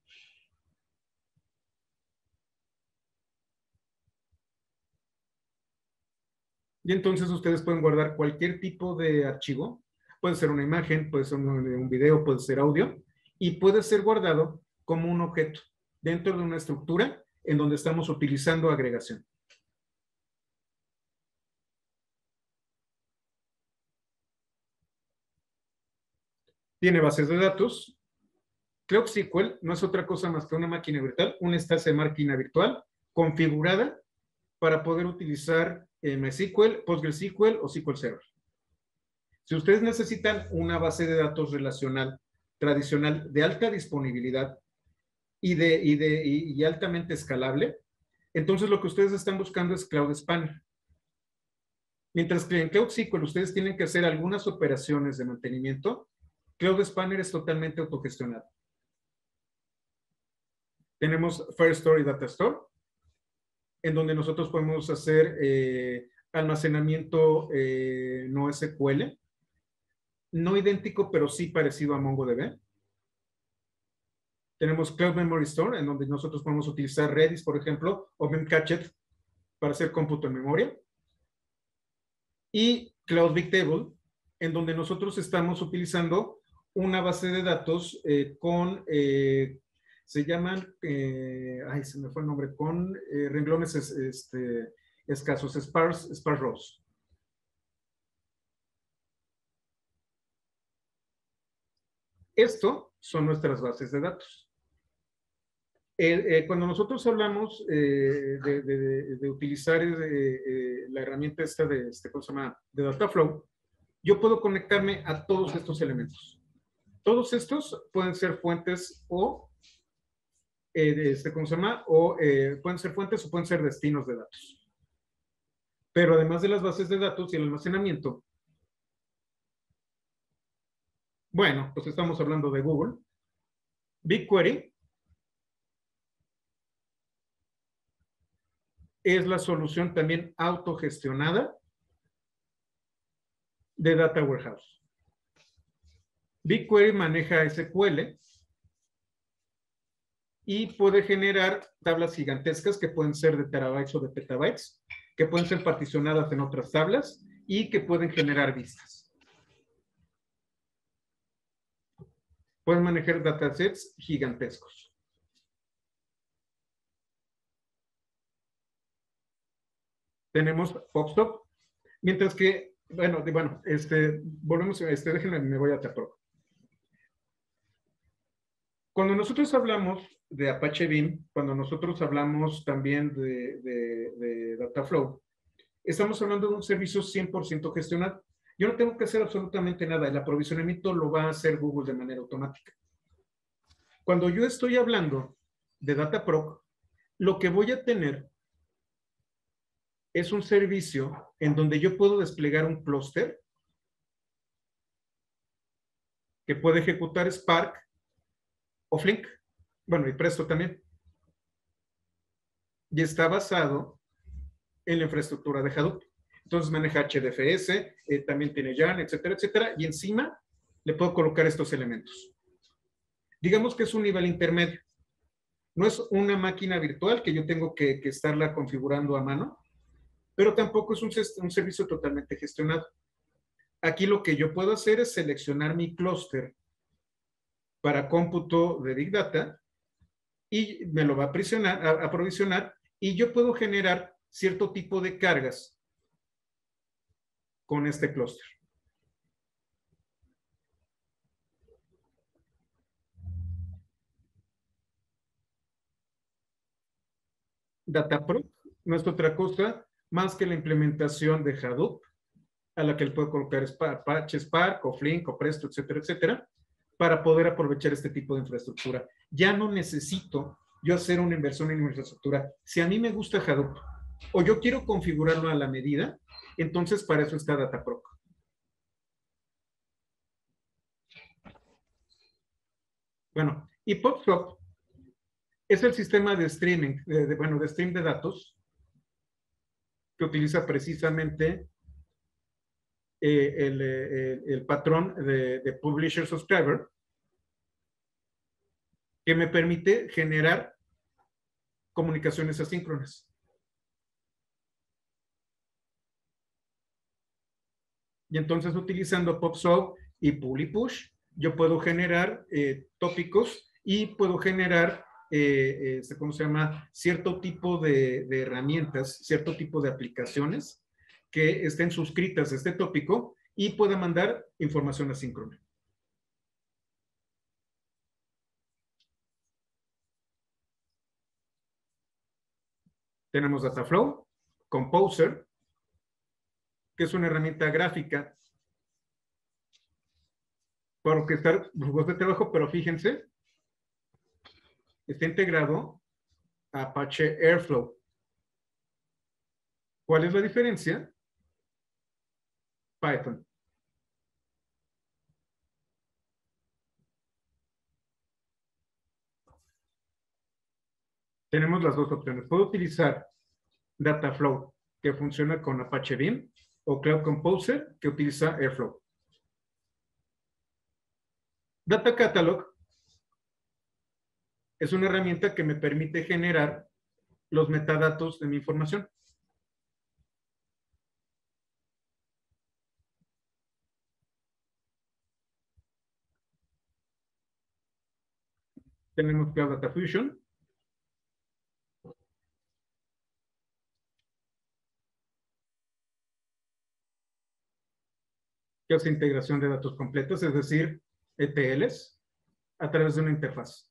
Y entonces ustedes pueden guardar cualquier tipo de archivo. Puede ser una imagen, puede ser un, un video, puede ser audio. Y puede ser guardado como un objeto. dentro de una estructura en donde estamos utilizando agregación. Tiene bases de datos. Cloud S Q L no es otra cosa más que una máquina virtual, una estancia de máquina virtual configurada para poder utilizar MySQL, PostgreSQL o S Q L Server. Si ustedes necesitan una base de datos relacional tradicional de alta disponibilidad y, de, y, de, y, y altamente escalable, entonces lo que ustedes están buscando es Cloud Spanner. Mientras que en Cloud S Q L ustedes tienen que hacer algunas operaciones de mantenimiento, Cloud Spanner es totalmente autogestionado. Tenemos Firestore y Datastore, en donde nosotros podemos hacer eh, almacenamiento eh, no S Q L, no idéntico, pero sí parecido a MongoDB. Tenemos Cloud Memory Store, en donde nosotros podemos utilizar Redis, por ejemplo, o Memcached para hacer cómputo en memoria. Y Cloud Bigtable, en donde nosotros estamos utilizando una base de datos eh, con, eh, se llaman, eh, ay, se me fue el nombre, con eh, renglones es, este, escasos, sparse, sparse rows. Esto son nuestras bases de datos. Eh, eh, cuando nosotros hablamos eh, de, de, de, utilizar eh, eh, la herramienta esta de, este, ¿cómo se llama? De Dataflow, yo puedo conectarme a todos estos elementos. Todos estos pueden ser fuentes o, eh, de este, ¿cómo se llama? O eh, pueden ser fuentes o pueden ser destinos de datos. Pero además de las bases de datos y el almacenamiento, bueno, pues estamos hablando de Google, BigQuery es la solución también autogestionada de Data Warehouse. BigQuery maneja S Q L y puede generar tablas gigantescas que pueden ser de terabytes o de petabytes, que pueden ser particionadas en otras tablas y que pueden generar vistas. Pueden manejar datasets gigantescos. Tenemos PubSub, mientras que, bueno, bueno, este, volvemos, este, déjenme, me voy a Dataproc. Cuando nosotros hablamos de Apache Beam, cuando nosotros hablamos también de, de, de Dataflow, estamos hablando de un servicio cien por ciento gestionado. Yo no tengo que hacer absolutamente nada, el aprovisionamiento lo va a hacer Google de manera automática. Cuando yo estoy hablando de Dataproc, lo que voy a tener es un servicio en donde yo puedo desplegar un clúster que puede ejecutar Spark o Flink. Bueno, y Presto también. Y está basado en la infraestructura de Hadoop. Entonces maneja H D F S, eh, también tiene Yarn, etcétera, etcétera. Y encima le puedo colocar estos elementos. Digamos que es un nivel intermedio. No es una máquina virtual que yo tengo que, que estarla configurando a mano, pero tampoco es un, un servicio totalmente gestionado. Aquí lo que yo puedo hacer es seleccionar mi clúster para cómputo de Big Data y me lo va a aprovisionar, a, a aprovisionar y yo puedo generar cierto tipo de cargas con este clúster. Dataproc no es otra cosa más que la implementación de Hadoop, a la que le puedo colocar Apache Spark o Flink o Presto, etcétera, etcétera, para poder aprovechar este tipo de infraestructura. Ya no necesito yo hacer una inversión en infraestructura. Si a mí me gusta Hadoop o yo quiero configurarlo a la medida, entonces para eso está Dataproc. Bueno, y PubSub es el sistema de streaming, de, de, bueno, de stream de datos que utiliza precisamente eh, el, el, el patrón de, de Publisher Subscriber, que me permite generar comunicaciones asíncronas. Y entonces, utilizando PubSub y PullYPush, yo puedo generar eh, tópicos y puedo generar eh, este, ¿cómo se llama? Cierto tipo de, de herramientas, cierto tipo de aplicaciones que estén suscritas a este tópico y pueda mandar información asíncrona. Tenemos Dataflow, Composer, que es una herramienta gráfica para orquestar flujos de trabajo, pero fíjense, está integrado a Apache Airflow. ¿Cuál es la diferencia? Python. Tenemos las dos opciones. Puedo utilizar Dataflow, que funciona con Apache Beam, o Cloud Composer, que utiliza Airflow. Data Catalog es una herramienta que me permite generar los metadatos de mi información. Tenemos Cloud Data Fusion. Que hace integración de datos completos, es decir, E T Ls, a través de una interfaz.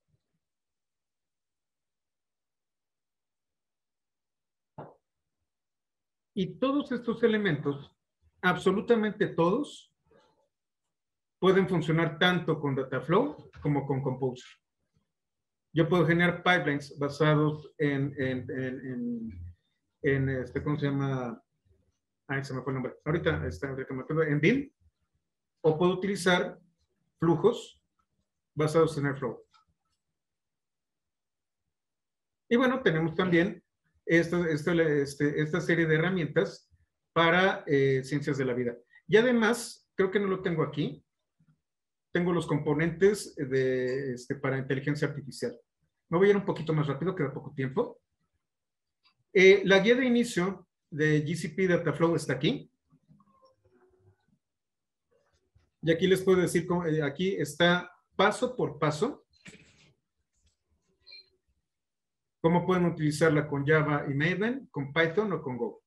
Y todos estos elementos, absolutamente todos, pueden funcionar tanto con Dataflow como con Composer. Yo puedo generar pipelines basados en, en, en, en, en este, ¿cómo se llama? Ay, se me fue el nombre. Ahorita está en Beam. O puedo utilizar flujos basados en Airflow. Y bueno, tenemos también esta, esta, este, esta serie de herramientas para eh, ciencias de la vida. Y además, creo que no lo tengo aquí, tengo los componentes de, este, para inteligencia artificial. Me voy a ir un poquito más rápido, queda poco tiempo. Eh, la guía de inicio de G C P Dataflow está aquí. Y aquí les puedo decir, cómo, eh, aquí está paso por paso cómo pueden utilizarla con Java y Maven, con Python o con Go.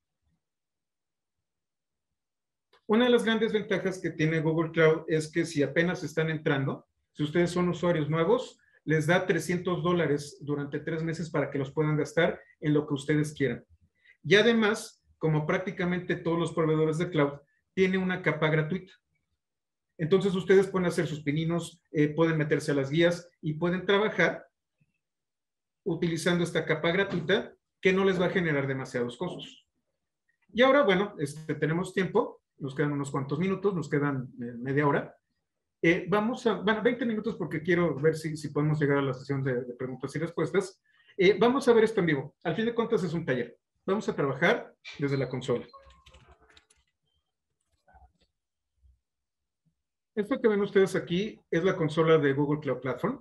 Una de las grandes ventajas que tiene Google Cloud es que si apenas están entrando, si ustedes son usuarios nuevos, les da trescientos dólares durante tres meses para que los puedan gastar en lo que ustedes quieran. Y además, como prácticamente todos los proveedores de cloud, tiene una capa gratuita. Entonces ustedes pueden hacer sus pininos, eh, pueden meterse a las guías y pueden trabajar utilizando esta capa gratuita que no les va a generar demasiados costos. Y ahora, bueno, este, tenemos tiempo, nos quedan unos cuantos minutos, nos quedan eh, media hora. Eh, vamos a, bueno, veinte minutos porque quiero ver si, si podemos llegar a la sesión de, de preguntas y respuestas. Eh, vamos a ver esto en vivo. Al fin de cuentas es un taller. Vamos a trabajar desde la consola. Esto que ven ustedes aquí es la consola de Google Cloud Platform,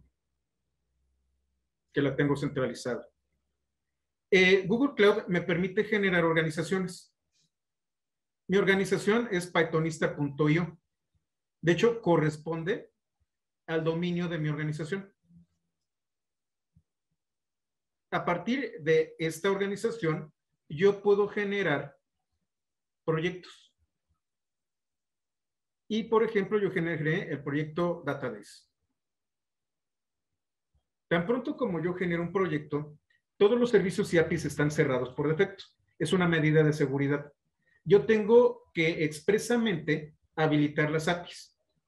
que la tengo centralizada. Eh, Google Cloud me permite generar organizaciones. Mi organización es pythonista punto i o. De hecho, corresponde al dominio de mi organización. A partir de esta organización, yo puedo generar proyectos. Y, por ejemplo, yo generé el proyecto Database. Tan pronto como yo genero un proyecto, todos los servicios y A P Is están cerrados por defecto. Es una medida de seguridad. Yo tengo que expresamente habilitar las A P Is.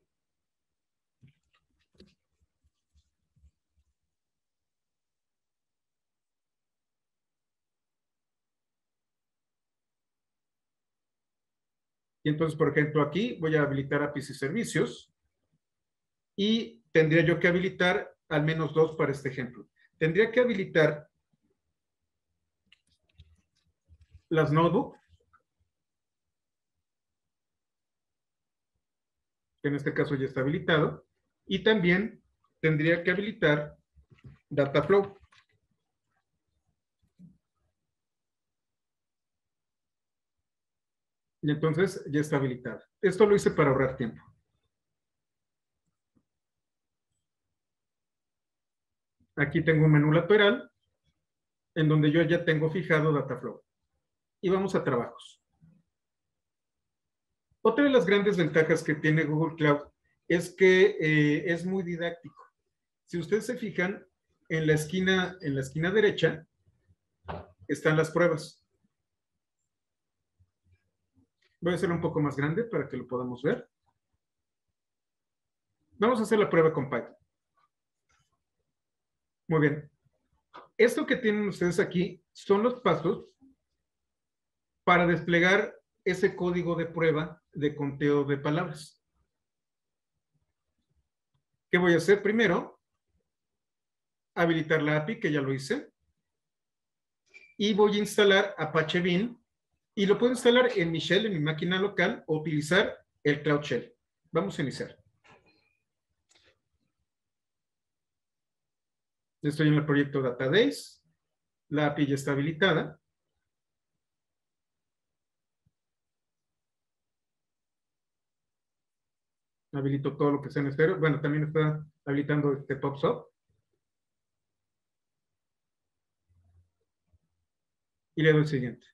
Y entonces, por ejemplo, aquí voy a habilitar A P Is y servicios y tendría yo que habilitar al menos dos para este ejemplo. Tendría que habilitar las notebooks, que en este caso ya está habilitado, y también tendría que habilitar Dataflow. Y entonces ya está habilitado. Esto lo hice para ahorrar tiempo. Aquí tengo un menú lateral en donde yo ya tengo fijado Dataflow. Y vamos a trabajos. Otra de las grandes ventajas que tiene Google Cloud es que eh, es muy didáctico. Si ustedes se fijan, en la esquina, en la esquina derecha están las pruebas. Voy a hacerlo un poco más grande para que lo podamos ver. Vamos a hacer la prueba con Python. Muy bien. Esto que tienen ustedes aquí son los pasos para desplegar ese código de prueba de conteo de palabras. ¿Qué voy a hacer primero? Habilitar la A P I, que ya lo hice. Y voy a instalar Apache Beam. Y lo puedo instalar en mi shell, en mi máquina local, o utilizar el Cloud Shell. Vamos a iniciar. Estoy en el proyecto Database. La A P I ya está habilitada. Habilito todo lo que sea necesario. Bueno, también está habilitando este PubSub. Y le doy siguiente.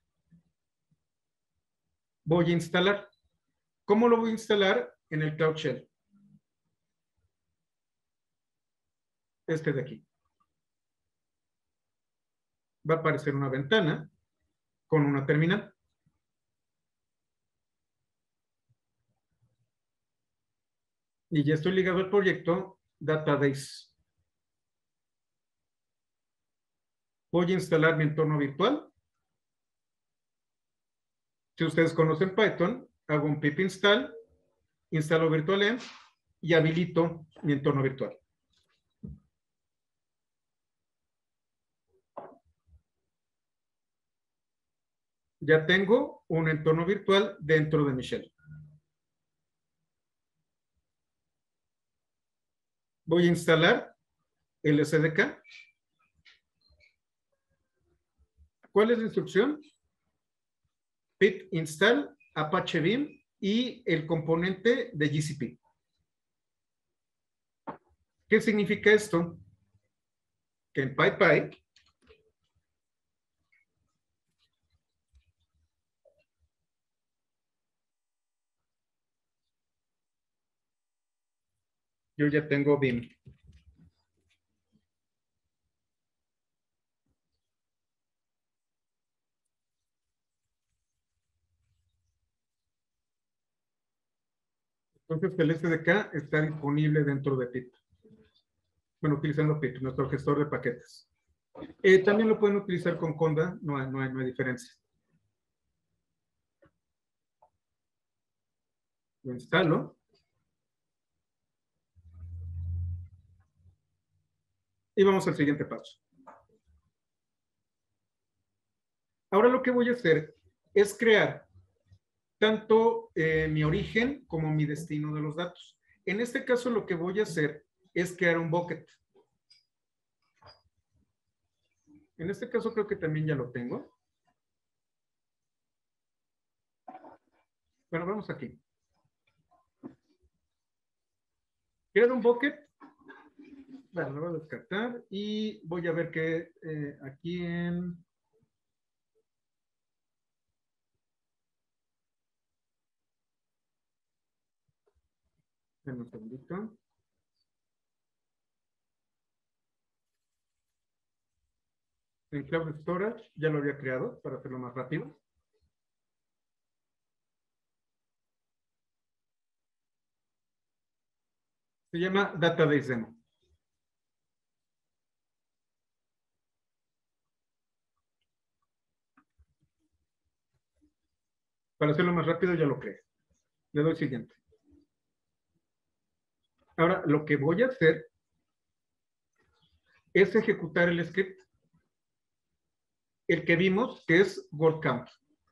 Voy a instalar. ¿Cómo lo voy a instalar? En el Cloud Shell. Este de aquí. Va a aparecer una ventana con una terminal. Y ya estoy ligado al proyecto Database. Voy a instalar mi entorno virtual. Si ustedes conocen Python, hago un pip install, instalo virtualenv y habilito mi entorno virtual. Ya tengo un entorno virtual dentro de mi shell. Voy a instalar el S D K. ¿Cuál es la instrucción? Pip install Apache Beam y el componente de G C P. ¿Qué significa esto? Que en PyPy yo ya tengo Beam. Entonces el S D K está disponible dentro de pip. Bueno, utilizando pip, nuestro gestor de paquetes. Eh, también lo pueden utilizar con Conda, no hay, no hay, no hay diferencia. Lo instalo. Y vamos al siguiente paso. Ahora lo que voy a hacer es crear tanto eh, mi origen como mi destino de los datos. En este caso lo que voy a hacer es crear un bucket. En este caso creo que también ya lo tengo. Bueno, vamos aquí. Crear un bucket. Bueno, lo voy a descartar y voy a ver que eh, aquí en... En un segundito. En Cloud Storage ya lo había creado para hacerlo más rápido. Se llama Database Demo. Para hacerlo más rápido ya lo creé. Le doy siguiente. Ahora lo que voy a hacer es ejecutar el script. El que vimos que es word count.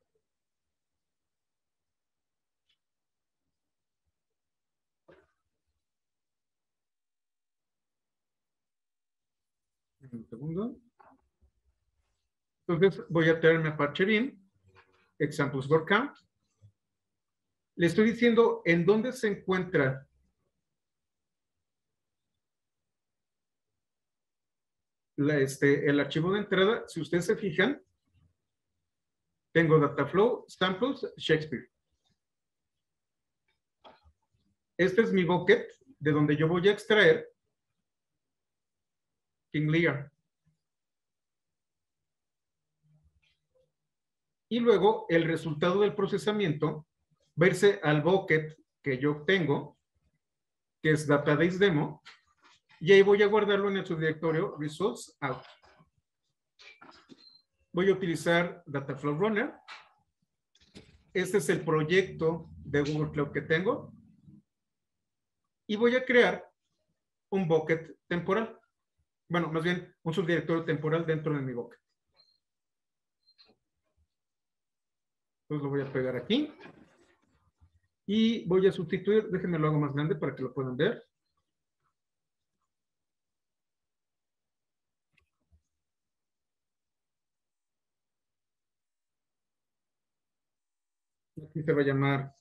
Un segundo. Entonces voy a traerme Apache Beam, examples word count. Le estoy diciendo en dónde se encuentra la, este, el archivo de entrada, si ustedes se fijan, tengo Dataflow, Samples, Shakespeare. Este es mi bucket de donde yo voy a extraer King Lear. Y luego el resultado del procesamiento va a irse al bucket que yo tengo, que es Database Demo, y ahí voy a guardarlo en el subdirectorio Results Out. Voy a utilizar Dataflow Runner. Este es el proyecto de Google Cloud que tengo. Y voy a crear un bucket temporal. Bueno, más bien un subdirectorio temporal dentro de mi bucket. Entonces lo voy a pegar aquí. Y voy a sustituir, déjenme lo hago más grande para que lo puedan ver. Aquí se va a llamar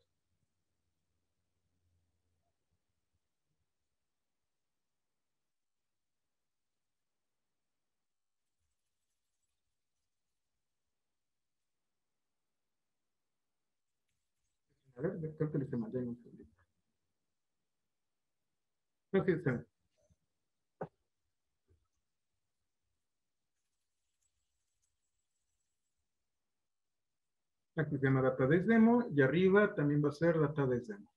a ver, creo que le hice mal, ya no sé. No, sí, está. Aquí se llama Database Demo y arriba también va a ser Database Demo.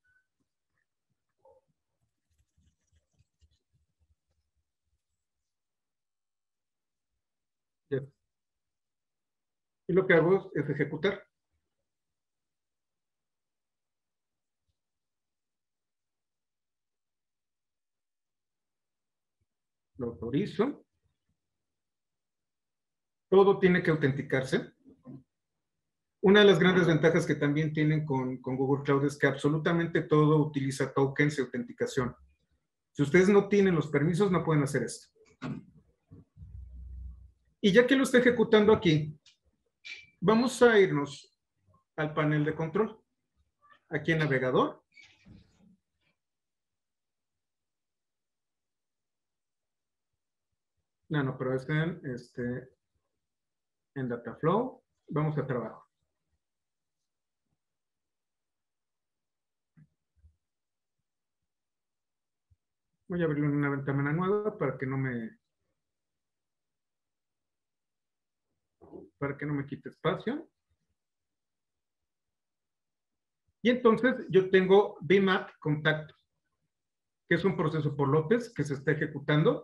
Yes. Y lo que hago es ejecutar. Lo autorizo. Todo tiene que autenticarse. Una de las grandes ventajas que también tienen con, con Google Cloud es que absolutamente todo utiliza tokens y autenticación. Si ustedes no tienen los permisos, no pueden hacer esto. Y ya que lo está ejecutando aquí, vamos a irnos al panel de control. Aquí en navegador. No, no, pero es en, este, en Dataflow. Vamos a trabajo. Voy a abrir una ventana nueva para que no me para que no me quite espacio. Y entonces yo tengo B M A P contacto, que es un proceso por López que se está ejecutando.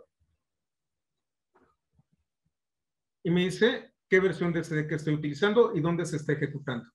Y me dice qué versión de C D que estoy utilizando y dónde se está ejecutando.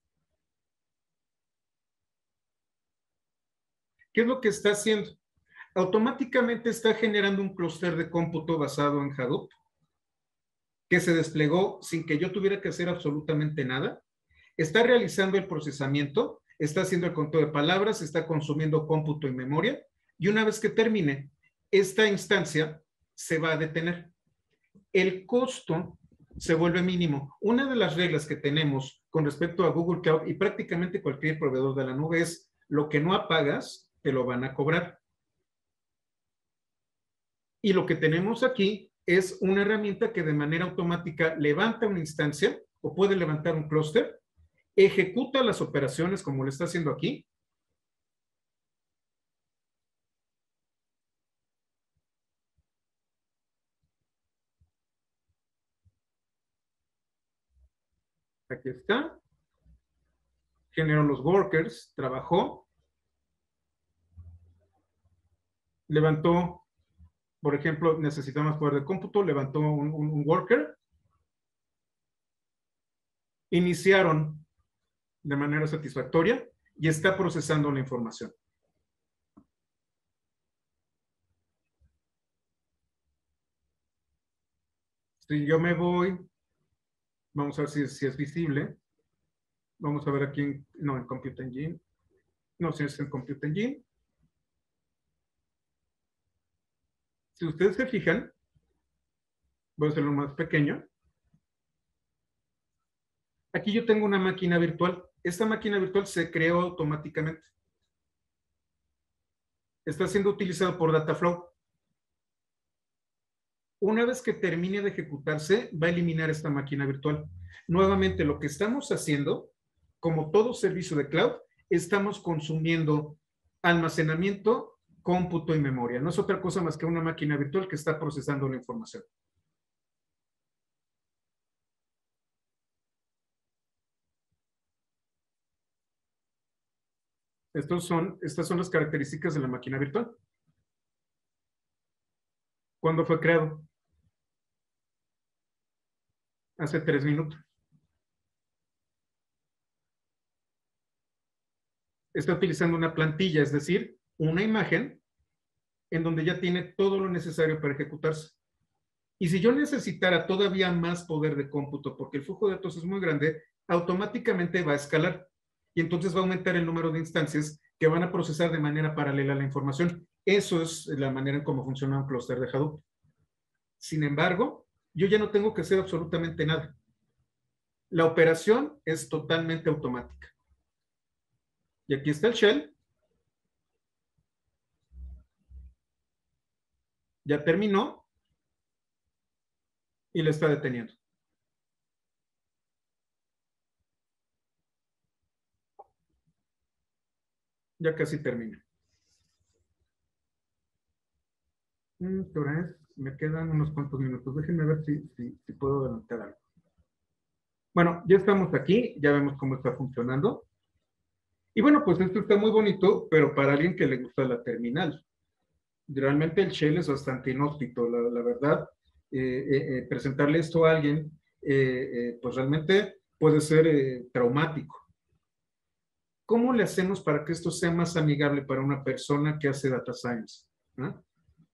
¿Qué es lo que está haciendo? Automáticamente está generando un clúster de cómputo basado en Hadoop, que se desplegó sin que yo tuviera que hacer absolutamente nada. Está realizando el procesamiento, está haciendo el conteo de palabras, está consumiendo cómputo y memoria, y una vez que termine, esta instancia se va a detener. El costo se vuelve mínimo. Una de las reglas que tenemos con respecto a Google Cloud y prácticamente cualquier proveedor de la nube es lo que no apagas, te lo van a cobrar. Y lo que tenemos aquí es una herramienta que de manera automática levanta una instancia o puede levantar un clúster, ejecuta las operaciones como lo está haciendo aquí. Aquí está. Generó los workers, trabajó. Levantó, por ejemplo, necesita más poder de cómputo, levantó un, un, un worker. Iniciaron de manera satisfactoria y está procesando la información. Si yo me voy, vamos a ver si, si es visible. Vamos a ver aquí, en, no, en Compute Engine. No, si es en Compute Engine. Si ustedes se fijan, voy a hacerlo más pequeño. Aquí yo tengo una máquina virtual. Esta máquina virtual se creó automáticamente. Está siendo utilizado por Dataflow. Una vez que termine de ejecutarse, va a eliminar esta máquina virtual. Nuevamente, lo que estamos haciendo, como todo servicio de cloud, estamos consumiendo almacenamiento, cómputo y memoria. No es otra cosa más que una máquina virtual que está procesando la información. Estos son, estas son las características de la máquina virtual. ¿Cuándo fue creado? Hace tres minutos. Está utilizando una plantilla, es decir, una imagen en donde ya tiene todo lo necesario para ejecutarse. Y si yo necesitara todavía más poder de cómputo, porque el flujo de datos es muy grande, automáticamente va a escalar. Y entonces va a aumentar el número de instancias que van a procesar de manera paralela la información. Eso es la manera en cómo funciona un clúster de Hadoop. Sin embargo, yo ya no tengo que hacer absolutamente nada. La operación es totalmente automática. Y aquí está el shell. Ya terminó y le está deteniendo. Ya casi termina. ¿Qué hora es? Me quedan unos cuantos minutos. Déjenme ver si, si, si puedo adelantar algo. Bueno, ya estamos aquí, ya vemos cómo está funcionando. Y bueno, pues esto está muy bonito, pero para alguien que le gusta la terminal. Realmente el shell es bastante inhóspito, la, la verdad. Eh, eh, eh, presentarle esto a alguien, eh, eh, pues realmente puede ser eh, traumático. ¿Cómo le hacemos para que esto sea más amigable para una persona que hace data science? ¿No?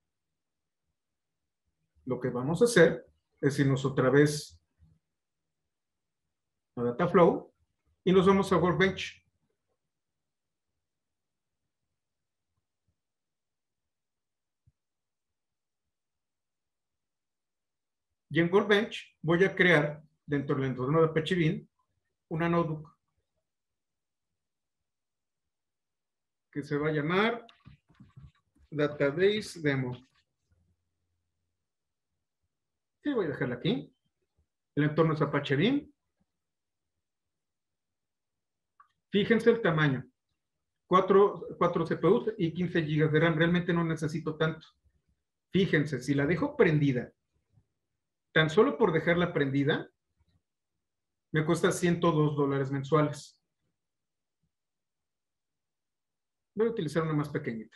Lo que vamos a hacer es irnos otra vez a Dataflow y nos vamos a Workbench. Y en Workbench voy a crear dentro del entorno de Apache Beam una notebook que se va a llamar Database Demo. Sí, voy a dejarla aquí. El entorno es Apache Beam. Fíjense el tamaño. cuatro, cuatro C P Us y quince gigas de RAM. Realmente no necesito tanto. Fíjense, si la dejo prendida, tan solo por dejarla prendida, me cuesta ciento dos dólares mensuales. Voy a utilizar una más pequeñita.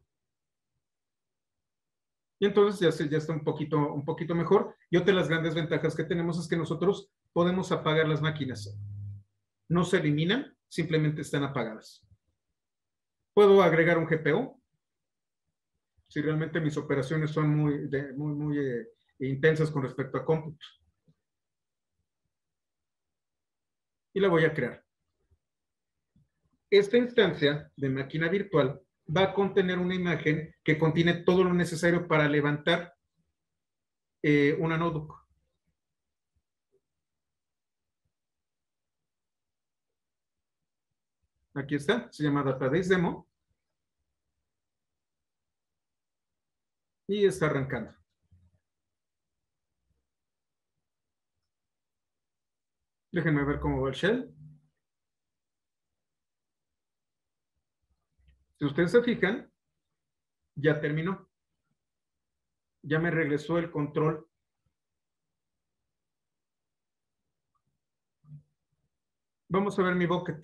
Y entonces ya, se, ya está un poquito, un poquito mejor. Y otra de las grandes ventajas que tenemos es que nosotros podemos apagar las máquinas. No se eliminan, simplemente están apagadas. Puedo agregar un G P U si realmente mis operaciones son muy, de, muy, muy eh, intensas con respecto a cómputo. Y la voy a crear. Esta instancia de máquina virtual va a contener una imagen que contiene todo lo necesario para levantar eh, una notebook. Aquí está, se llama Database Demo. Y está arrancando. Déjenme ver cómo va el shell. Si ustedes se fijan, ya terminó. Ya me regresó el control. Vamos a ver mi bucket.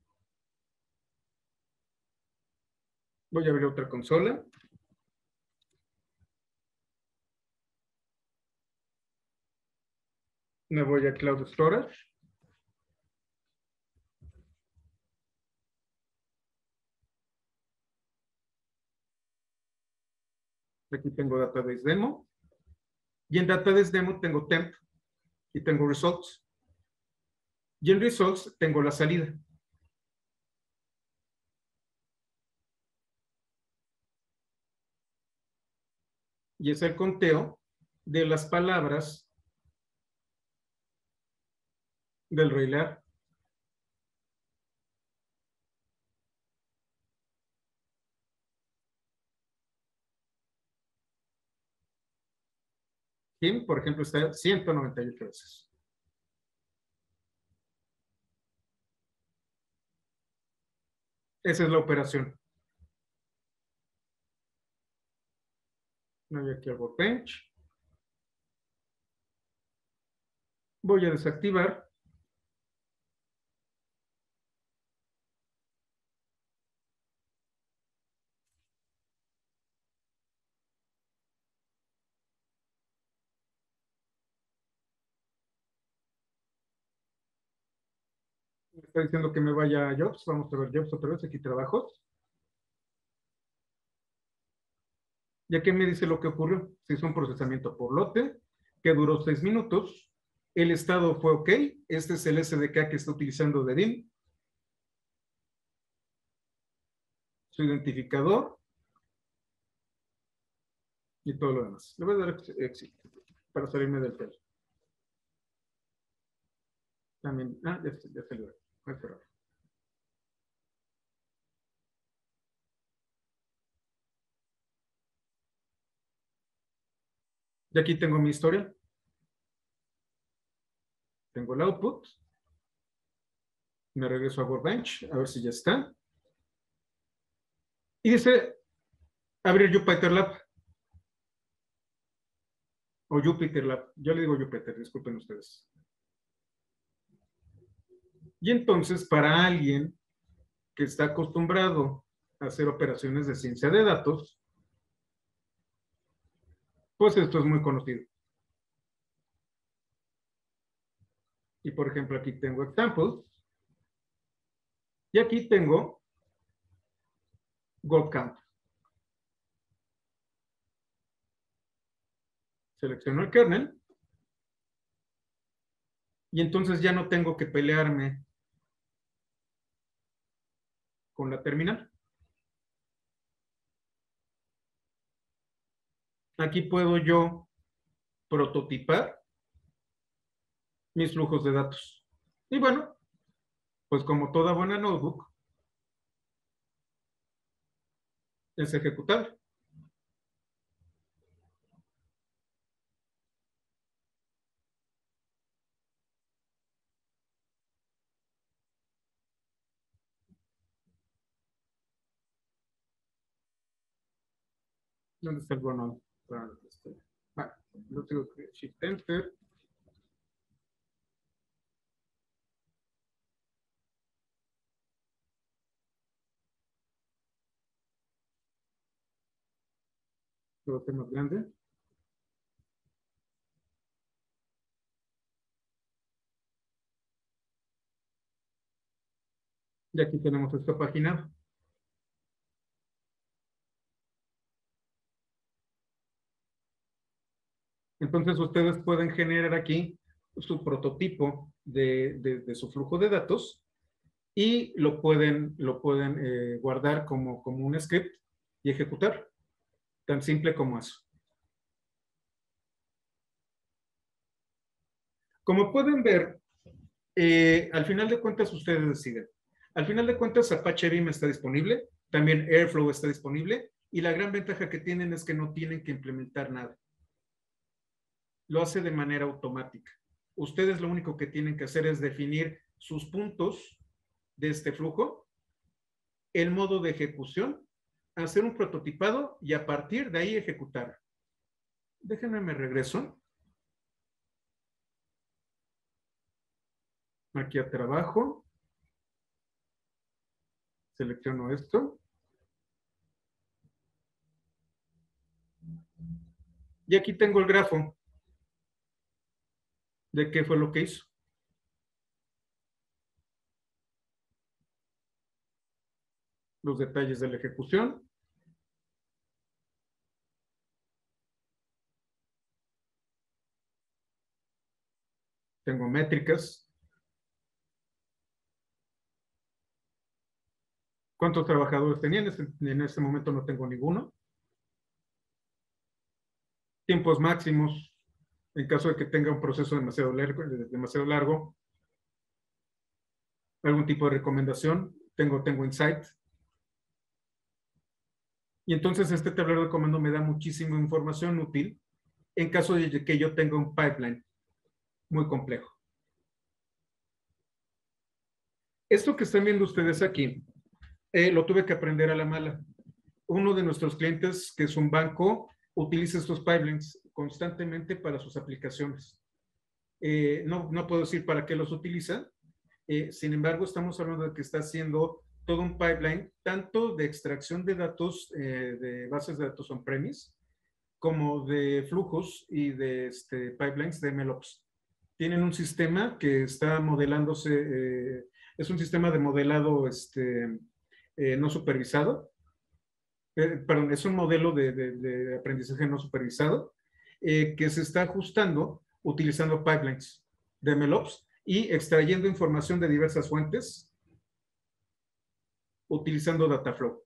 Voy a abrir otra consola. Me voy a Cloud Storage. Aquí tengo Database Demo. Y en Database Demo tengo Temp y tengo Results. Y en Results tengo la salida. Y es el conteo de las palabras del Rey Lear. Kim, por ejemplo, está ciento noventa y ocho veces. Esa es la operación. Me voy aquí al Workbench. Voy a desactivar. Me está diciendo que me vaya a Jobs. Vamos a ver Jobs otra vez. Aquí trabajos. Ya que me dice lo que ocurrió. Se hizo un procesamiento por lote que duró seis minutos. El estado fue OK. Este es el S D K que está utilizando de D I M. Su identificador. Y todo lo demás. Le voy a dar exit para salirme del tel. También, ah, ya, ya salió. Voy a cerrar. Y aquí tengo mi historia. Tengo el output. Me regreso a Workbench, a ver si ya está. Y dice abrir Jupyter Lab. O Jupyter Lab. Yo le digo Jupyter, disculpen ustedes. Y entonces, para alguien que está acostumbrado a hacer operaciones de ciencia de datos, pues esto es muy conocido. Y por ejemplo, aquí tengo examples. Y aquí tengo God Count. Selecciono el kernel. Y entonces ya no tengo que pelearme con la terminal. Aquí puedo yo prototipar mis flujos de datos. Y bueno, pues como toda buena notebook, es ejecutable. ¿Dónde está el bono? Ah, lo tengo que Shift Enter. Lo tengo más grande. Y aquí tenemos esta página. Entonces ustedes pueden generar aquí su prototipo de, de, de su flujo de datos y lo pueden, lo pueden eh, guardar como, como un script y ejecutar. Tan simple como eso. Como pueden ver, eh, al final de cuentas ustedes deciden. Al final de cuentas Apache Beam está disponible, también Airflow está disponible y la gran ventaja que tienen es que no tienen que implementar nada. Lo hace de manera automática. Ustedes lo único que tienen que hacer es definir sus puntos de este flujo, el modo de ejecución, hacer un prototipado y a partir de ahí ejecutar. Déjenme me regreso. Aquí a trabajo. Selecciono esto. Y aquí tengo el grafo de qué fue lo que hizo. Los detalles de la ejecución. Tengo métricas. ¿Cuántos trabajadores tenían? En este momento no tengo ninguno. Tiempos máximos, en caso de que tenga un proceso demasiado largo, demasiado largo. Algún tipo de recomendación. Tengo, tengo Insight. Y entonces este tablero de comando me da muchísima información útil en caso de que yo tenga un pipeline muy complejo. Esto que están viendo ustedes aquí, eh, lo tuve que aprender a la mala. Uno de nuestros clientes, que es un banco, utiliza estos pipelines constantemente para sus aplicaciones. Eh, no, no puedo decir para qué los utiliza. Eh, sin embargo, estamos hablando de que está haciendo todo un pipeline, tanto de extracción de datos, eh, de bases de datos on-premise, como de flujos y de este, pipelines de MLOps. Tienen un sistema que está modelándose, eh, es un sistema de modelado este, eh, no supervisado, eh, perdón, es un modelo de, de, de aprendizaje no supervisado, eh, que se está ajustando utilizando pipelines de MLOps y extrayendo información de diversas fuentes utilizando Dataflow.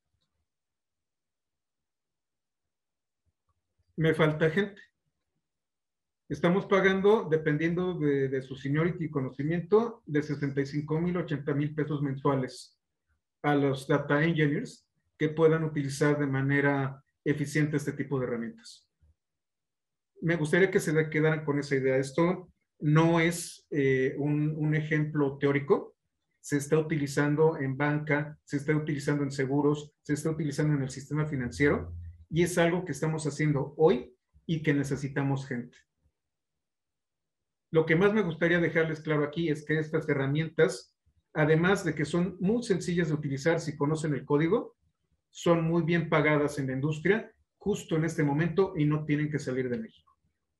Me falta gente. Estamos pagando, dependiendo de, de su seniority y conocimiento, de sesenta y cinco mil, ochenta mil pesos mensuales a los data engineers que puedan utilizar de manera eficiente este tipo de herramientas. Me gustaría que se quedaran con esa idea. Esto no es eh, un, un ejemplo teórico. Se está utilizando en banca, se está utilizando en seguros, se está utilizando en el sistema financiero y es algo que estamos haciendo hoy y que necesitamos gente. Lo que más me gustaría dejarles claro aquí es que estas herramientas, además de que son muy sencillas de utilizar si conocen el código, son muy bien pagadas en la industria justo en este momento y no tienen que salir de México.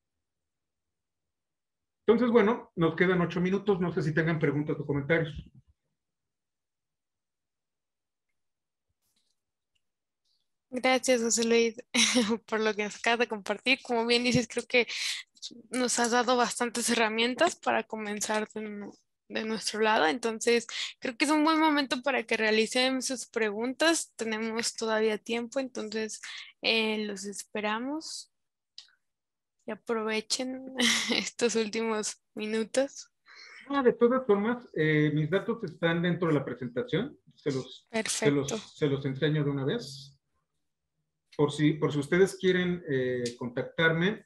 Entonces, bueno, nos quedan ocho minutos. No sé si tengan preguntas o comentarios. Gracias, José Luis, por lo que nos acabas de compartir. Como bien dices, creo que nos has dado bastantes herramientas para comenzar de, de nuestro lado. Entonces, creo que es un buen momento para que realicen sus preguntas. Tenemos todavía tiempo, entonces eh, los esperamos y aprovechen estos últimos minutos. Ah, de todas formas, eh, mis datos están dentro de la presentación. Se los, se Perfecto. los, se los enseño de una vez. Por si, por si ustedes quieren eh, contactarme.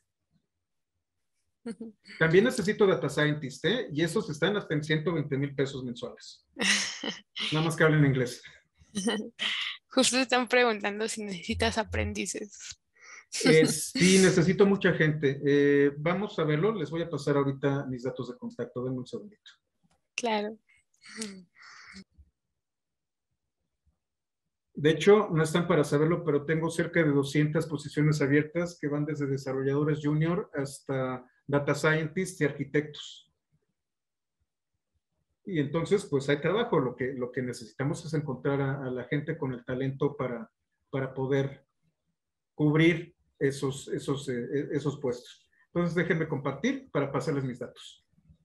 También necesito data scientist, ¿eh? Y esos están hasta en ciento veinte mil pesos mensuales. Nada más que hablen inglés. Justo están preguntando si necesitas aprendices. Eh, sí, necesito mucha gente. Eh, vamos a verlo. Les voy a pasar ahorita mis datos de contacto. Denme un segundito. Claro. De hecho, no están para saberlo, pero tengo cerca de doscientas posiciones abiertas que van desde desarrolladores junior hasta data scientists y arquitectos. Y entonces, pues hay trabajo. Lo que, lo que necesitamos es encontrar a, a la gente con el talento para, para poder cubrir esos, esos, eh, esos puestos. Entonces, déjenme compartir para pasarles mis datos.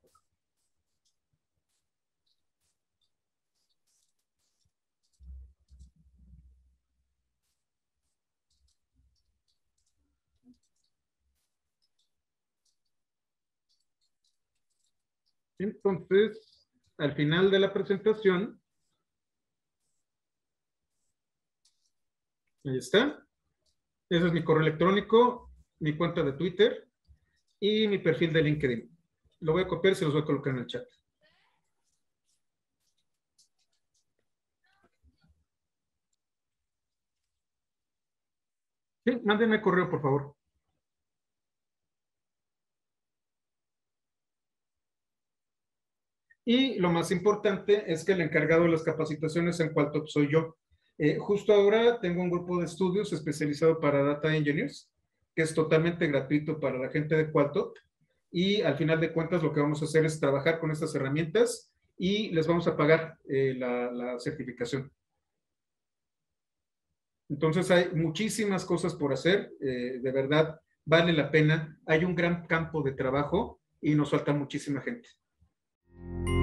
Entonces, al final de la presentación, ahí está. Ese es mi correo electrónico, mi cuenta de Twitter y mi perfil de LinkedIn. Lo voy a copiar y se los voy a colocar en el chat. Sí, mándenme correo, por favor. Y lo más importante es que el encargado de las capacitaciones en Qualtop soy yo. Eh, justo ahora tengo un grupo de estudios especializado para Data Engineers, que es totalmente gratuito para la gente de Qualtop. Y al final de cuentas lo que vamos a hacer es trabajar con estas herramientas y les vamos a pagar eh, la, la certificación. Entonces hay muchísimas cosas por hacer, eh, de verdad vale la pena. Hay un gran campo de trabajo y nos falta muchísima gente.